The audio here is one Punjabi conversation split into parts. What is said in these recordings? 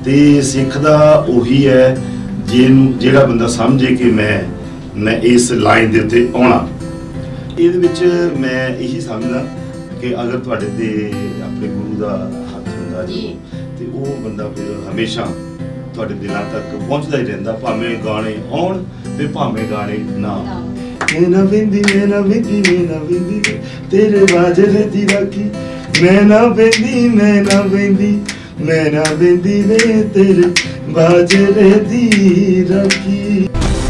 ਤੇ ਸਿੱਖਦਾ ਉਹੀ ਹੈ ਜਿਹੜਾ ਬੰਦਾ ਸਮਝੇ ਕਿ ਮੈਂ ਇਸ ਲਾਈਨ ਦੇ ਉੱਤੇ ਆਉਣਾ। ਇਹਦੇ ਵਿੱਚ ਮੈਂ ਇਹੀ ਸਮਝਦਾ ਕਿ ਅਗਰ ਤੁਹਾਡੇ ਤੇ ਆਪਣੇ ਗੁਰੂ ਦਾ ਹੱਥ ਹੁੰਦਾ ਜੀ ਤੇ ਉਹ ਬੰਦਾ ਫਿਰ ਹਮੇਸ਼ਾ ਤੁਹਾਡੇ ਦਿਲਾਂ ਤੱਕ ਪਹੁੰਚਦਾ ਹੀ ਰਹਿੰਦਾ, ਭਾਵੇਂ ਗਾਣੇ ਆਉਣ ਤੇ ਭਾਵੇਂ ਗਾਣੇ ਨਾ। ਮੈਂ ਨਾ ਬਿੰਦੀ ਤੇਰੇ ਬਾਜਰੇ ਦੀ ਰਾਖੀ, ਮੈਂ ਨਾ ਬਿੰਦੀ ਵੇ ਤੇਰੇ ਬਾਜਰੇ ਦੀ ਰਾਖੀ।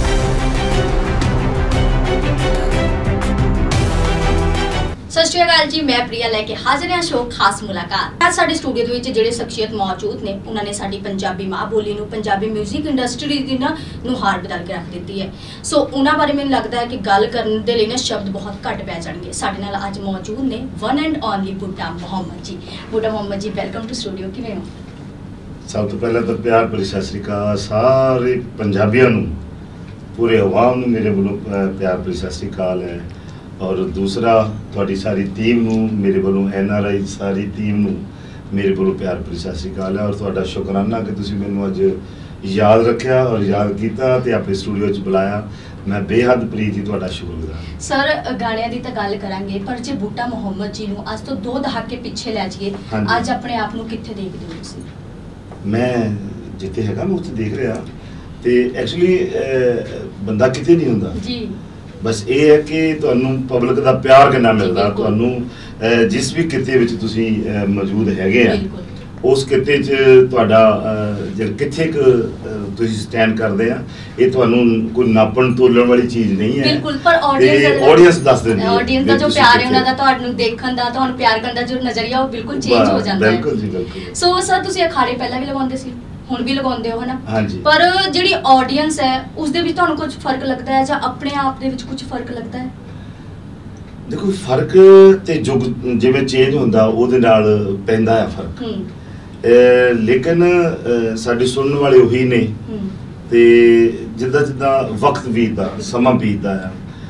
सत श्री अकाल जी, मैं प्रिया लेके हाजिर हाँ शो खास मुलाकात। आज साडे स्टूडियो दे विच जिहड़े शख्सियत मौजूद ने उन्होंने साडी पंजाबी माँ बोली नूं, पंजाबी म्यूजिक इंडस्ट्री दी ना नुहार बदल के रख दी है। सो उन्हां बारे मैनूं लगदा है कि गल करन दे लई ना शब्द बहुत घट पै जाणगे। साडे नाल अज मौजूद ने वन एंड ओनली बुड्ढा Muhammad ji. Boota Muhammad ji, welcome to studio. किवें हो? सब तो पहले तो प्यार भरी सत श्री अकाल सारे पंजाबियों नूं, पूरे अवाम नूं मेरे वालों प्यार भरी सत श्री अकाल है। और दूसरा थोड़ी सारी टीम नूं मेरे वालों NRI सारी टीम नूं मेरे वालों प्यार भरी सत श्री अकाल है। और थोड़ा शुकराना कि तुसीं मैनूं अज याद रखिया और याद कीता ते अपने स्टूडियो च बुलाया। मैं बेहद प्रीत ही तुहाडा शुक्रगुजार। सर, गाणियां दी तां गल करांगे, पर जे बुड्ढा मुहम्मद जी नूं अज तो 2 दहाके पिछे लै जाइए, अज अपने आप नूं कित्थे देखदे हो तुसीं? मैं जिथे हैगा मैं उत्थे देख रहा ते एक्चुअली बंदा किते नहीं हुंदा जी। बस ये है कि तुहानूं पब्लिक का प्यार कितना मिलता, तुहानूं जिस भी किते विच तुसीं मौजूद हैगे आ उस किते च तुहाडा कित्थे तुसीं स्टैंड करदे आ, ये तुहानूं कोई नापण तोलण वाली चीज़ नहीं है। बिल्कुल, पर ऑडियंस दस दिंदी है, ऑडियंस दा जो प्यार है उन्हां दा तुहानूं देखण दा, तुहानूं प्यार करन दा जो नज़रिया वो बिल्कुल चेंज हो जांदा है। बिल्कुल जी, बिल्कुल। सो सर, तुसीं अखाड़े पहला भी लगाउंदे सी, हुण भी लगाउंदे हो, है ना? हाँ जी। पर जिहड़ी ऑडियंस है उस दे विच तुहानूं कुछ फर्क लगदा है जां अपने आप दे विच कुछ फर्क लगदा है? देखो, फर्क ते जुग जिवें चेंज हुंदा ओहदे नाल पैंदा है फर्क, लेकिन साडे सुनने वाले उही ने ते जिद्दां जिद्दां वक्त बीतदा समा बीतदा है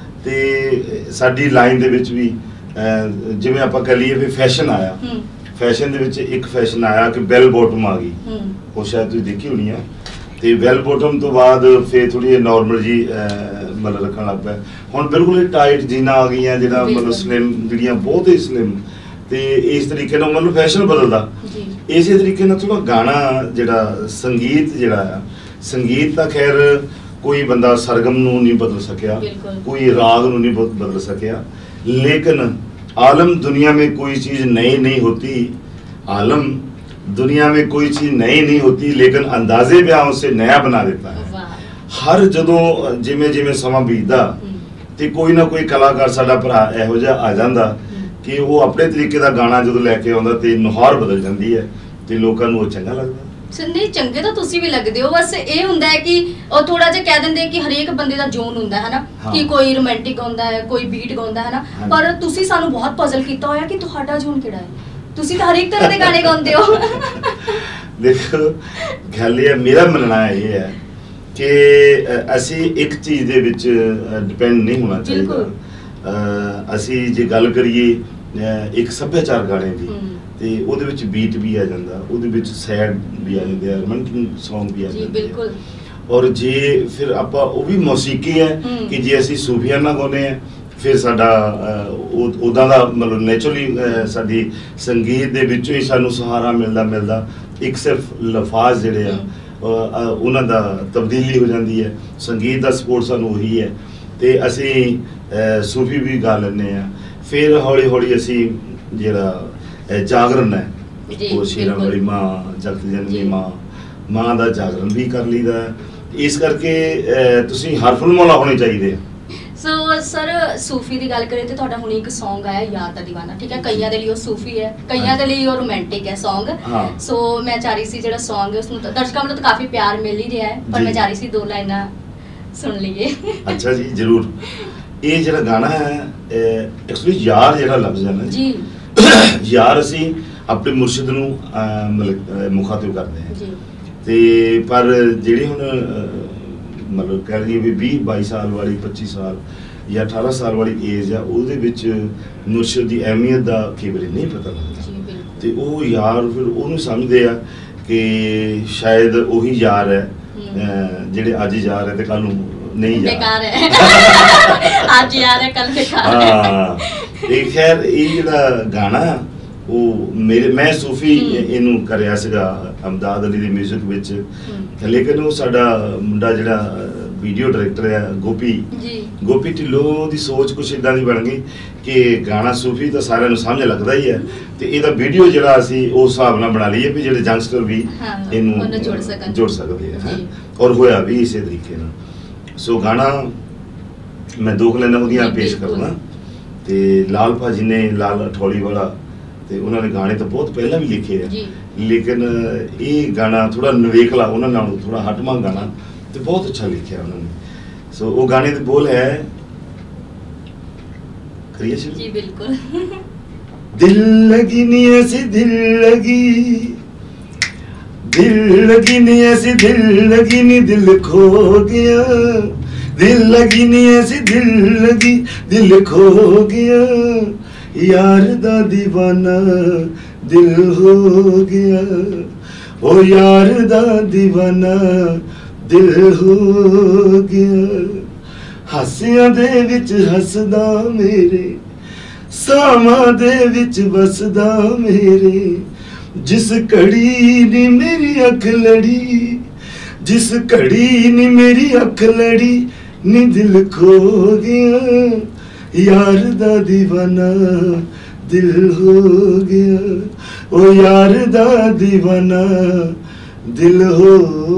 ते साडी लाइन दे विच भी जिवें आपां कह लईए भी फैशन आया, फैशन दे विच एक फैशन आया कि बैल बॉटम आ गई, वो शायद तुसीं देखी होनी है। ते बैल बॉटम तो बाद फिर थोड़ी नॉर्मल जी मतलब रखन लग पे, हुण बिल्कुल टाइट जीना आ गई जिहड़ा मतलब स्लिम जिहड़ियां बहुत ही स्लिम, ते इस तरीके नाल मतलब फैशन बदलदा। इस तरीके नाल थोड़ा गाना जिहड़ा संगीत जिहड़ा आ, संगीत तां खैर कोई बंदा सरगम नूं नहीं बदल सकिया, कोई राग नूं नहीं बदल सकिया, लेकिन आलम दुनिया में कोई चीज़ नई नहीं होती, आलम दुनिया में कोई चीज़ नई नहीं होती, लेकिन अंदाजे बयां उसे नया बना देता है। हर जदों जिमें जिमें समा बीतदा ते कोई ना कोई कलाकार साडा भरा इहो जिहा आ जांदा कि वो अपने तरीके दा गाना जदों लैके आउंदा ते नुहार बदल जांदी है ते लोकां नूं चंगा लगदा। नहीं, चंगे तो तुसी भी लगदे हो, बस ये हुंदा है कि थोड़ा जिहा कह दिंदे कि हरेक बंदे दा जोन हुंदा है ना, कि कोई रोमांटिक गाउंदा है, कोई बीट गाउंदा है ना, पर तुसी सानू बहुत पजल कीता होया कि तुहाडा जोन किहड़ा है? तुसी तो हर एक तरह दे गाने गाउंदे हो। देखो, गल ये मेरा मनना ये है कि असी एक चीज़ दे विच डिपेंड नहीं होना चाहिए। असी जे गल करिए एक सभ्याचार गाने दी ते ओहदे विच बीट भी आ जांदा, ओहदे विच सैड भी आ जांदे, रोमांटिक सॉन्ग भी आ जांदे, और जे फिर आपां ओह भी मौसीकी है कि जे असी सूफियाना गाउने हैं फिर साडा उदां दा मतलब नेचुरली साडी संगीत दे विचों ही सानू सहारा मिलदा एक सिर्फ लफाज जिहड़े आ उन्हां दा तब्दीली हो जांदी है, संगीत दा सपोर्ट सानू ओही है ते असी सूफी भी गा लैंदे आ। फिर हौली हौली असी जिहड़ा जागरण है वो शेरां वाली माँ जगत जननी माँ दा जागरण भी कर लीदा। इस करके तुसीं हर फिल्म वाला होने चाहिए। सो सर, सूफी की गल करें तो तुहाडा हुणे एक सॉन्ग आया यार दा दीवाना, ठीक है, कईयां दे लई ओह सूफी है, कईयां दे लई ओह रोमांटिक है सॉन्ग। सो मैं चाह रही सी जिहड़ा सॉन्ग है उसनूं दर्शकां वल्लों तो काफ़ी प्यार मिल ही रहा है, पर मैं चाह रही सी 2 लाइनां सुन लईए। अच्छा जी, जरूर। ये जिहड़ा गाना है एक्चुअली यार जिहड़ा लफ्ज़ है ना जी, यार असी अपने मुर्शिद नूं मतलब मुखातिब करते हैं ते पर जिहड़ी हुण मतलब कह लईए भी 20-22 साल वाली 25 साल या 18 साल वाली एज है ਉਹਦੇ ਵਿੱਚ ਮੁਰਸ਼ਿਦ ਦੀ ਅਹਿਮੀਅਤ ਦਾ ਕਈ ਵਾਰੀ ਨਹੀਂ ਪਤਾ ਲੱਗਦਾ ਤੇ ਉਹ ਯਾਰ ਫਿਰ ਉਹਨੂੰ ਸਮਝਦੇ ਆ कि शायद ਉਹੀ ਯਾਰ ਹੈ ਜਿਹੜੇ ਅੱਜ ਯਾਰ ਹੈ ਤੇ ਕੱਲ ਨੂੰ ਨਹੀਂ ਬੇਕਾਰ ਹੈ ਅੱਜ ਯਾਰ ਹੈ ਕੱਲ ਬੇਕਾਰ ਹੈ ਹਾਂ ਇਹ ਖੈਰ ਇਹ ਜਿਹੜਾ ਗਾਣਾ ਉਹ ਮੇਰੇ ਮੈਂ ਸੂਫੀ ਇਹਨੂੰ ਕਰਿਆ ਸੀਗਾ ਅਮਦਾਦ ਅਲੀ ਦੇ ਮਿਊਜ਼ਿਕ ਵਿੱਚ ਲੇਕਿਨ ਉਹ ਸਾਡਾ ਮੁੰਡਾ ਜਿਹੜਾ ਵੀਡੀਓ ਡਾਇਰੈਕਟਰ ਹੈ ਗੋਪੀ ਢਿੱਲੋਂ ਦੀ ਸੋਚ ਕੁਛ ਇਦਾਂ ਦੀ ਬਣ ਗਈ ਕਿ ਗਾਣਾ ਸੂਫੀ ਤਾਂ ਸਾਰਿਆਂ ਨੂੰ ਸਮਝ ਲੱਗਦਾ ਹੀ ਹੈ ਤੇ ਇਹਦਾ ਵੀਡੀਓ ਜਿਹੜਾ ਅਸੀਂ ਉਸ ਹਿਸਾਬ ਨਾਲ ਬਣਾ ਲਈਏ ਵੀ ਜਿਹੜੇ ਯੰਗਸਟਰ ਵੀ ਇਹਨੂੰ ਜੋੜ ਸਕਦੇ ਆ ਔਰ ਹੋਇਆ ਵੀ ਇਸੇ ਤਰੀਕੇ ਨਾਲ ਸੋ ਗਾਣਾ ਮੈਂ ਦੋ ਲਾਈਨਾਂ ਉਹਦੀਆਂ ਪੇਸ਼ ਕਰਨਾ ਤੇ ਲਾਲ ਭਾਜੀ ਨੇ ਲਾਲ ਅਠੌਲੀ ਵਾਲਾ ਤੇ ਉਹਨਾਂ ਨੇ ਗਾਣੇ ਤਾਂ ਬਹੁਤ ਪਹਿਲਾਂ ਵੀ ਲਿਖੇ ਆ ਲੇਕਿਨ ਇਹ ਗਾਣਾ ਥੋੜਾ ਨਵੇਕਲਾ ਉਹਨਾਂ ਨਾਲੋਂ ਥੋੜਾ ਹਟਵਾਂ ਗਾਣਾ ਤੇ ਬਹੁਤ ਅੱਛਾ ਲਿਖਿਆ ਉਹਨਾਂ ਨੇ ਸੋ ਉਹ ਗਾਣੇ ਦੇ ਬੋਲ ਹੈ ਕਰੀਏ ਸ਼ੁਰੂ ਜੀ ਬਿਲਕੁਲ ਦਿਲ ਲਗੀ ਨੀ ਐਸੀ ਦਿਲ ਲਗੀ ਨੀ ਐਸੀ ਦਿਲ ਲਗੀ ਨੀ ਦਿਲ ਖੋ ਗਿਆ ਦਿਲ ਲਗੀ ਨੀ ਐਸੀ ਦਿਲ ਲਗੀ ਦਿਲ ਖੋ ਗਿਆ यार दा दीवाना दिल हो गया ओ यार दा दीवाना दिल हो गया हासियां दे विच हसदा मेरे सावां दे विच बसदा मेरे जिस घड़ी नी मेरी अख लड़ी जिस घड़ी नी मेरी अख लड़ी नी दिल खो गया यार दा दीवाना दिल हो गया ओ यार दा दीवाना दिल हो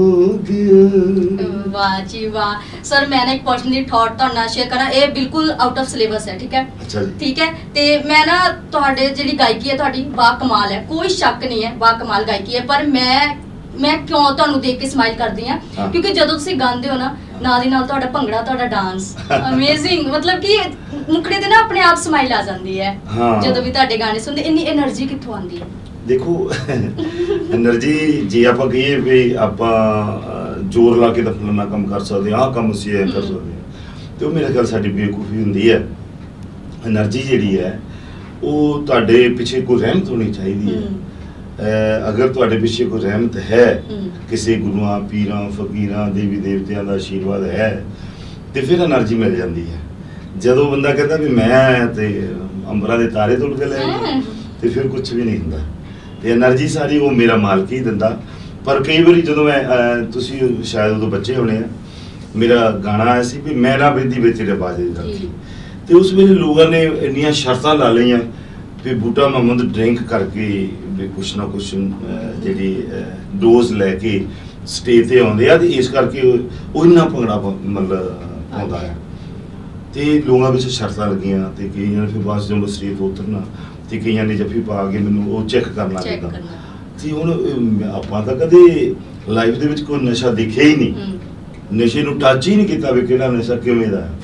गया वाह जी वाह सर मैंने एक पर्सनली थॉट ਤੁਹਾਡੇ ਨਾਲ ਸ਼ੇਅਰ ਕਰਾਂ ਇਹ ਬਿਲਕੁਲ ਆਊਟ ਆਫ ਸਿਲੇਬਸ ਹੈ ਠੀਕ ਹੈ ਠੀਕ ਹੈ ਤੇ ਮੈਂ ਨਾ ਤੁਹਾਡੇ ਜਿਹੜੀ ਗਾਇਕੀ ਹੈ ਤੁਹਾਡੀ ਬਾ ਕਮਾਲ ਹੈ ਕੋਈ ਸ਼ੱਕ ਨਹੀਂ ਹੈ ਬਾ ਕਮਾਲ ਗਾਇਕੀ ਹੈ ਪਰ ਮੈਂ ਕਿਉਂ ਤੁਹਾਨੂੰ ਦੇਖ ਕੇ ਸਮਾਈਲ ਕਰਦੀ ਆ ਕਿਉਂਕਿ ਜਦੋਂ ਤੁਸੀਂ ਗਾਉਂਦੇ ਹੋ ਨਾ ਨਾਲ ਦੀ ਨਾਲ ਤੁਹਾਡਾ ਭੰਗੜਾ ਤੁਹਾਡਾ ਡਾਂਸ ਅਮੇਜ਼ਿੰਗ ਮਤਲਬ ਕਿ ਮੁਖੜੇ ਤੇ ਨਾ ਆਪਣੇ ਆਪ ਸਮਾਈਲ ਆ ਜਾਂਦੀ ਹੈ ਜਦੋਂ ਵੀ ਤੁਹਾਡੇ ਗਾਣੇ ਸੁਣਦੇ ਇੰਨੀ એનર્ਜੀ ਕਿੱਥੋਂ ਆਉਂਦੀ ਹੈ ਦੇਖੋ એનર્ਜੀ ਜੇ ਆਪਾਂ ਕਹੀਏ ਵੀ ਆਪਾਂ ਜ਼ੋਰ ਲਾ ਕੇ ਤਾਂ ਫਲਾਣਾ ਕੰਮ ਕਰ ਸਕਦੇ ਆਹ ਕੰਮ ਅਸੀਂ ਇਹ ਕਰ ਸਕਦੇ ਤੇ ਉਹ ਮੇਰੇ ਖਿਆਲ ਸਾਡੀ ਬੇਵਕੂਫੀ ਹੁੰਦੀ ਹੈ એનર્ਜੀ ਜਿਹੜੀ ਹੈ ਉਹ ਤੁਹਾਡੇ ਪਿੱਛੇ ਕੋਈ ਰਹਿਮਤ ਹੋਣੀ ਚਾਹੀਦੀ ਹੈ अगर तुहाडे पिछे कोई रहमत है किसी गुरुआं पीरां फकीरां देवी देवतियां दा आशीर्वाद है तो फिर एनर्जी मिल जाती है जदों बंदा कहता भी मैं ते अंबरां दे तारे तोड़ के ले तो फिर कुछ भी नहीं हुंदा ते एनर्जी सारी वो मेरा मालक ही दिंदा पर कई बारी जदों मैं तुसीं शायद उदों बच्चे होने मेरा गाना आया सी भी मैं ना बेदी वे तेरे बाजे दी ते उस वेले लोगों ने इन्नियां शर्तां ला लईयां भी बूटा मोहम्मद ड्रिंक करके कुछ ना कुछ जी डोज लैके स्टेज ते आउंदे आ ते इस करके ਉਹ ਇੰਨਾ ਭੰਗੜਾ ਮਤਲਬ ਆਉਂਦਾ ਹੈ ਤੇ ਲੋਕਾਂ ਵਿੱਚ ਸ਼ਰਤਾਂ ਲੱਗੀਆਂ ਤੇ ਕਈਆਂ ਨੇ ਫਿਰ ਬਾਅਦ ਜਦੋਂ ਸਟੇਜ ਤੋਂ ਉਤਰਨਾ ਤੇ ਕਈਆਂ ਨੇ ਜੱਫੀ ਪਾ ਕੇ ਮੈਨੂੰ ਉਹ ਚੈੱਕ ਕਰਨਾ ਚਾਹੀਦਾ ਤੇ ਹੁਣ ਆਪਾਂ ਤਾਂ ਕਦੇ ਲਾਈਫ ਦੇ ਵਿੱਚ ਕੋਈ ਨਸ਼ਾ ਦੇਖਿਆ ਹੀ ਨਹੀਂ ਨਸ਼ੇ ਨੂੰ ਟੱਚ ਹੀ ਨਹੀਂ ਕੀਤਾ ਵੀ ਕਿਹੜਾ ਨਸ਼ਾ ਕਿਵੇਂ ਦਾ ਹੈ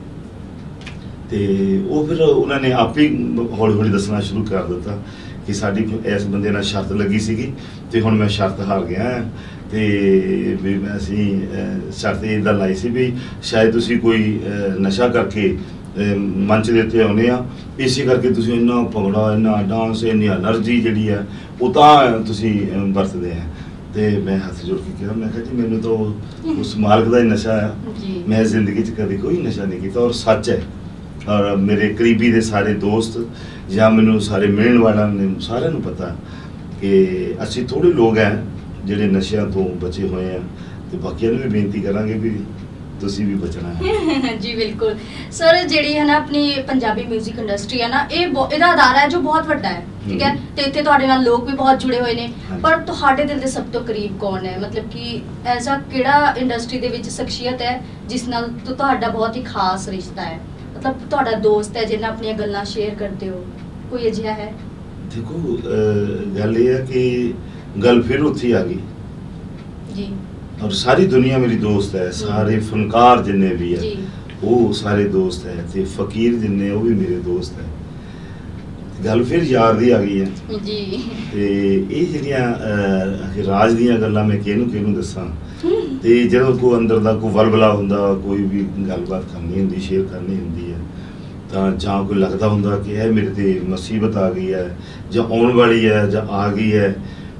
ਤੇ ਉਹ ਫਿਰ ਉਹਨਾਂ ਨੇ ਆਪੇ ਹੌਲੀ ਹੌਲੀ ਦੱਸਣਾ ਸ਼ੁਰੂ ਕਰ ਦਿੱਤਾ ਕਿ ਸਾਡੀ ਇਸ ਬੰਦੇ ਨਾਲ ਸ਼ਰਤ ਲੱਗੀ ਸੀਗੀ ਤੇ ਹੁਣ ਮੈਂ ਸ਼ਰਤ ਹਾਰ ਗਿਆ ਤੇ ਵੀ ਅਸੀਂ ਸ਼ਰਤ ਇਹਦਾ ਲਾਈ ਸੀ ਵੀ ਸ਼ਾਇਦ ਤੁਸੀਂ ਕੋਈ ਨਸ਼ਾ ਕਰਕੇ ਮੰਚ ਦੇ ਉੱਤੇ ਆਉਨੇ ਆ ਇਸੇ ਕਰਕੇ ਤੁਸੀਂ ਇੰਨਾ ਭੰਗੜਾ ਇੰਨਾ ਡਾਂਸ ਇੰਨੀ એનર્ਜੀ ਜਿਹੜੀ ਹੈ ਉਹ ਤਾਂ ਤੁਸੀਂ ਵਰਤਦੇ ਆ ਤੇ ਮੈਂ ਹੱਥ ਜੋੜ ਕੇ ਕਿਹਾ ਮੈਂ ਕਿਹਾ ਜੀ ਮੈਨੂੰ ਤਾਂ ਉਸ ਮਾਲਕ ਦਾ ਹੀ ਨਸ਼ਾ ਆ ਮੈਂ ਜ਼ਿੰਦਗੀ 'ਚ ਕਦੇ ਕੋਈ ਨਸ਼ਾ ਨਹੀਂ ਕੀਤਾ ਔਰ ਸੱਚ ਹੈ और मेरे करीबी दे सारे दोस्त या मैनू सारे मिलने वालों ने सारे नू पता कि असी थोड़े लोग हैं जिहड़े नशियां तो बचे हुए हैं तो बाकियां नू भी बेनती करांगे भी तुसी भी बचना है जी बिल्कुल सर जिहड़ी है ना अपनी पंजाबी म्यूजिक इंडस्ट्री है ना ਇਹਦਾ ਅਦਾਰਾ ਹੈ ਜੋ ਬਹੁਤ ਵੱਡਾ ਹੈ ਠੀਕ ਹੈ ਤੇ ਇੱਥੇ ਤੁਹਾਡੇ ਨਾਲ ਲੋਕ ਵੀ ਬਹੁਤ ਜੁੜੇ ਹੋਏ ਨੇ ਪਰ ਤੁਹਾਡੇ ਦਿਲ ਦੇ ਸਭ ਤੋਂ ਕਰੀਬ ਕੌਣ ਹੈ ਮਤਲਬ ਕਿ ਐਸਾ ਕਿਹੜਾ ਇੰਡਸਟਰੀ ਦੇ ਵਿੱਚ ਸ਼ਖਸੀਅਤ ਹੈ ਜਿਸ ਨਾਲ ਤੁਹਾਡਾ ਬਹੁਤ ਹੀ ਖਾਸ ਰਿਸ਼ਤਾ ਹੈ मतलब ਤੁਹਾਡਾ ਦੋਸਤ ਹੈ ਜਿਹਨਾਂ ਆਪਣੀਆਂ ਗੱਲਾਂ ਸ਼ੇਅਰ ਕਰਦੇ ਹੋ ਕੋਈ ਅਜਿਹਾ ਹੈ ਦੇਖੋ ਗੱਲ ਇਹ ਹੈ ਕਿ ਗੱਲ ਫਿਰ ਉੱਥੇ ਆ ਗਈ ਜੀ ਔਰ ਸਾਰੀ ਦੁਨੀਆ ਮੇਰੀ ਦੋਸਤ ਹੈ ਸਾਰੇ ਫਨਕਾਰ ਜਿੰਨੇ ਵੀ ਹੈ ਉਹ ਸਾਰੇ ਦੋਸਤ ਹੈ ਤੇ ਫਕੀਰ ਜਿੰਨੇ ਉਹ ਵੀ ਮੇਰੇ ਦੋਸਤ ਹੈ ਗੱਲ ਫਿਰ ਯਾਰ ਦੀ ਆ ਗਈ ਹੈ ਜੀ ਤੇ ਇਹ ਜਿਹੜੀਆਂ ਰਾਜ ਦੀਆਂ ਗੱਲਾਂ ਮੈਂ ਕਿਹਨੂੰ ਦੱਸਾਂ ਤੇ ਜਦੋਂ ਕੋਈ ਅੰਦਰ ਦਾ ਕੋਈ ਵਲਵਲਾ ਹੁੰਦਾ ਕੋਈ ਵੀ ਗੱਲਬਾਤ ਕਰਨੀ ਹੁੰਦੀ ਸ਼ੇਅਰ ਕਰਨੀ ਹੁੰਦੀ ਹੈ ਤਾਂ ਜਾਂ ਕੋਈ ਲੱਗਦਾ ਹੁੰਦਾ ਕਿ ਇਹ ਮੇਰੇ ਤੇ ਮੁਸੀਬਤ ਆ ਗਈ ਹੈ ਜਾਂ ਆਉਣ ਵਾਲੀ ਹੈ ਜਾਂ ਆ ਗਈ ਹੈ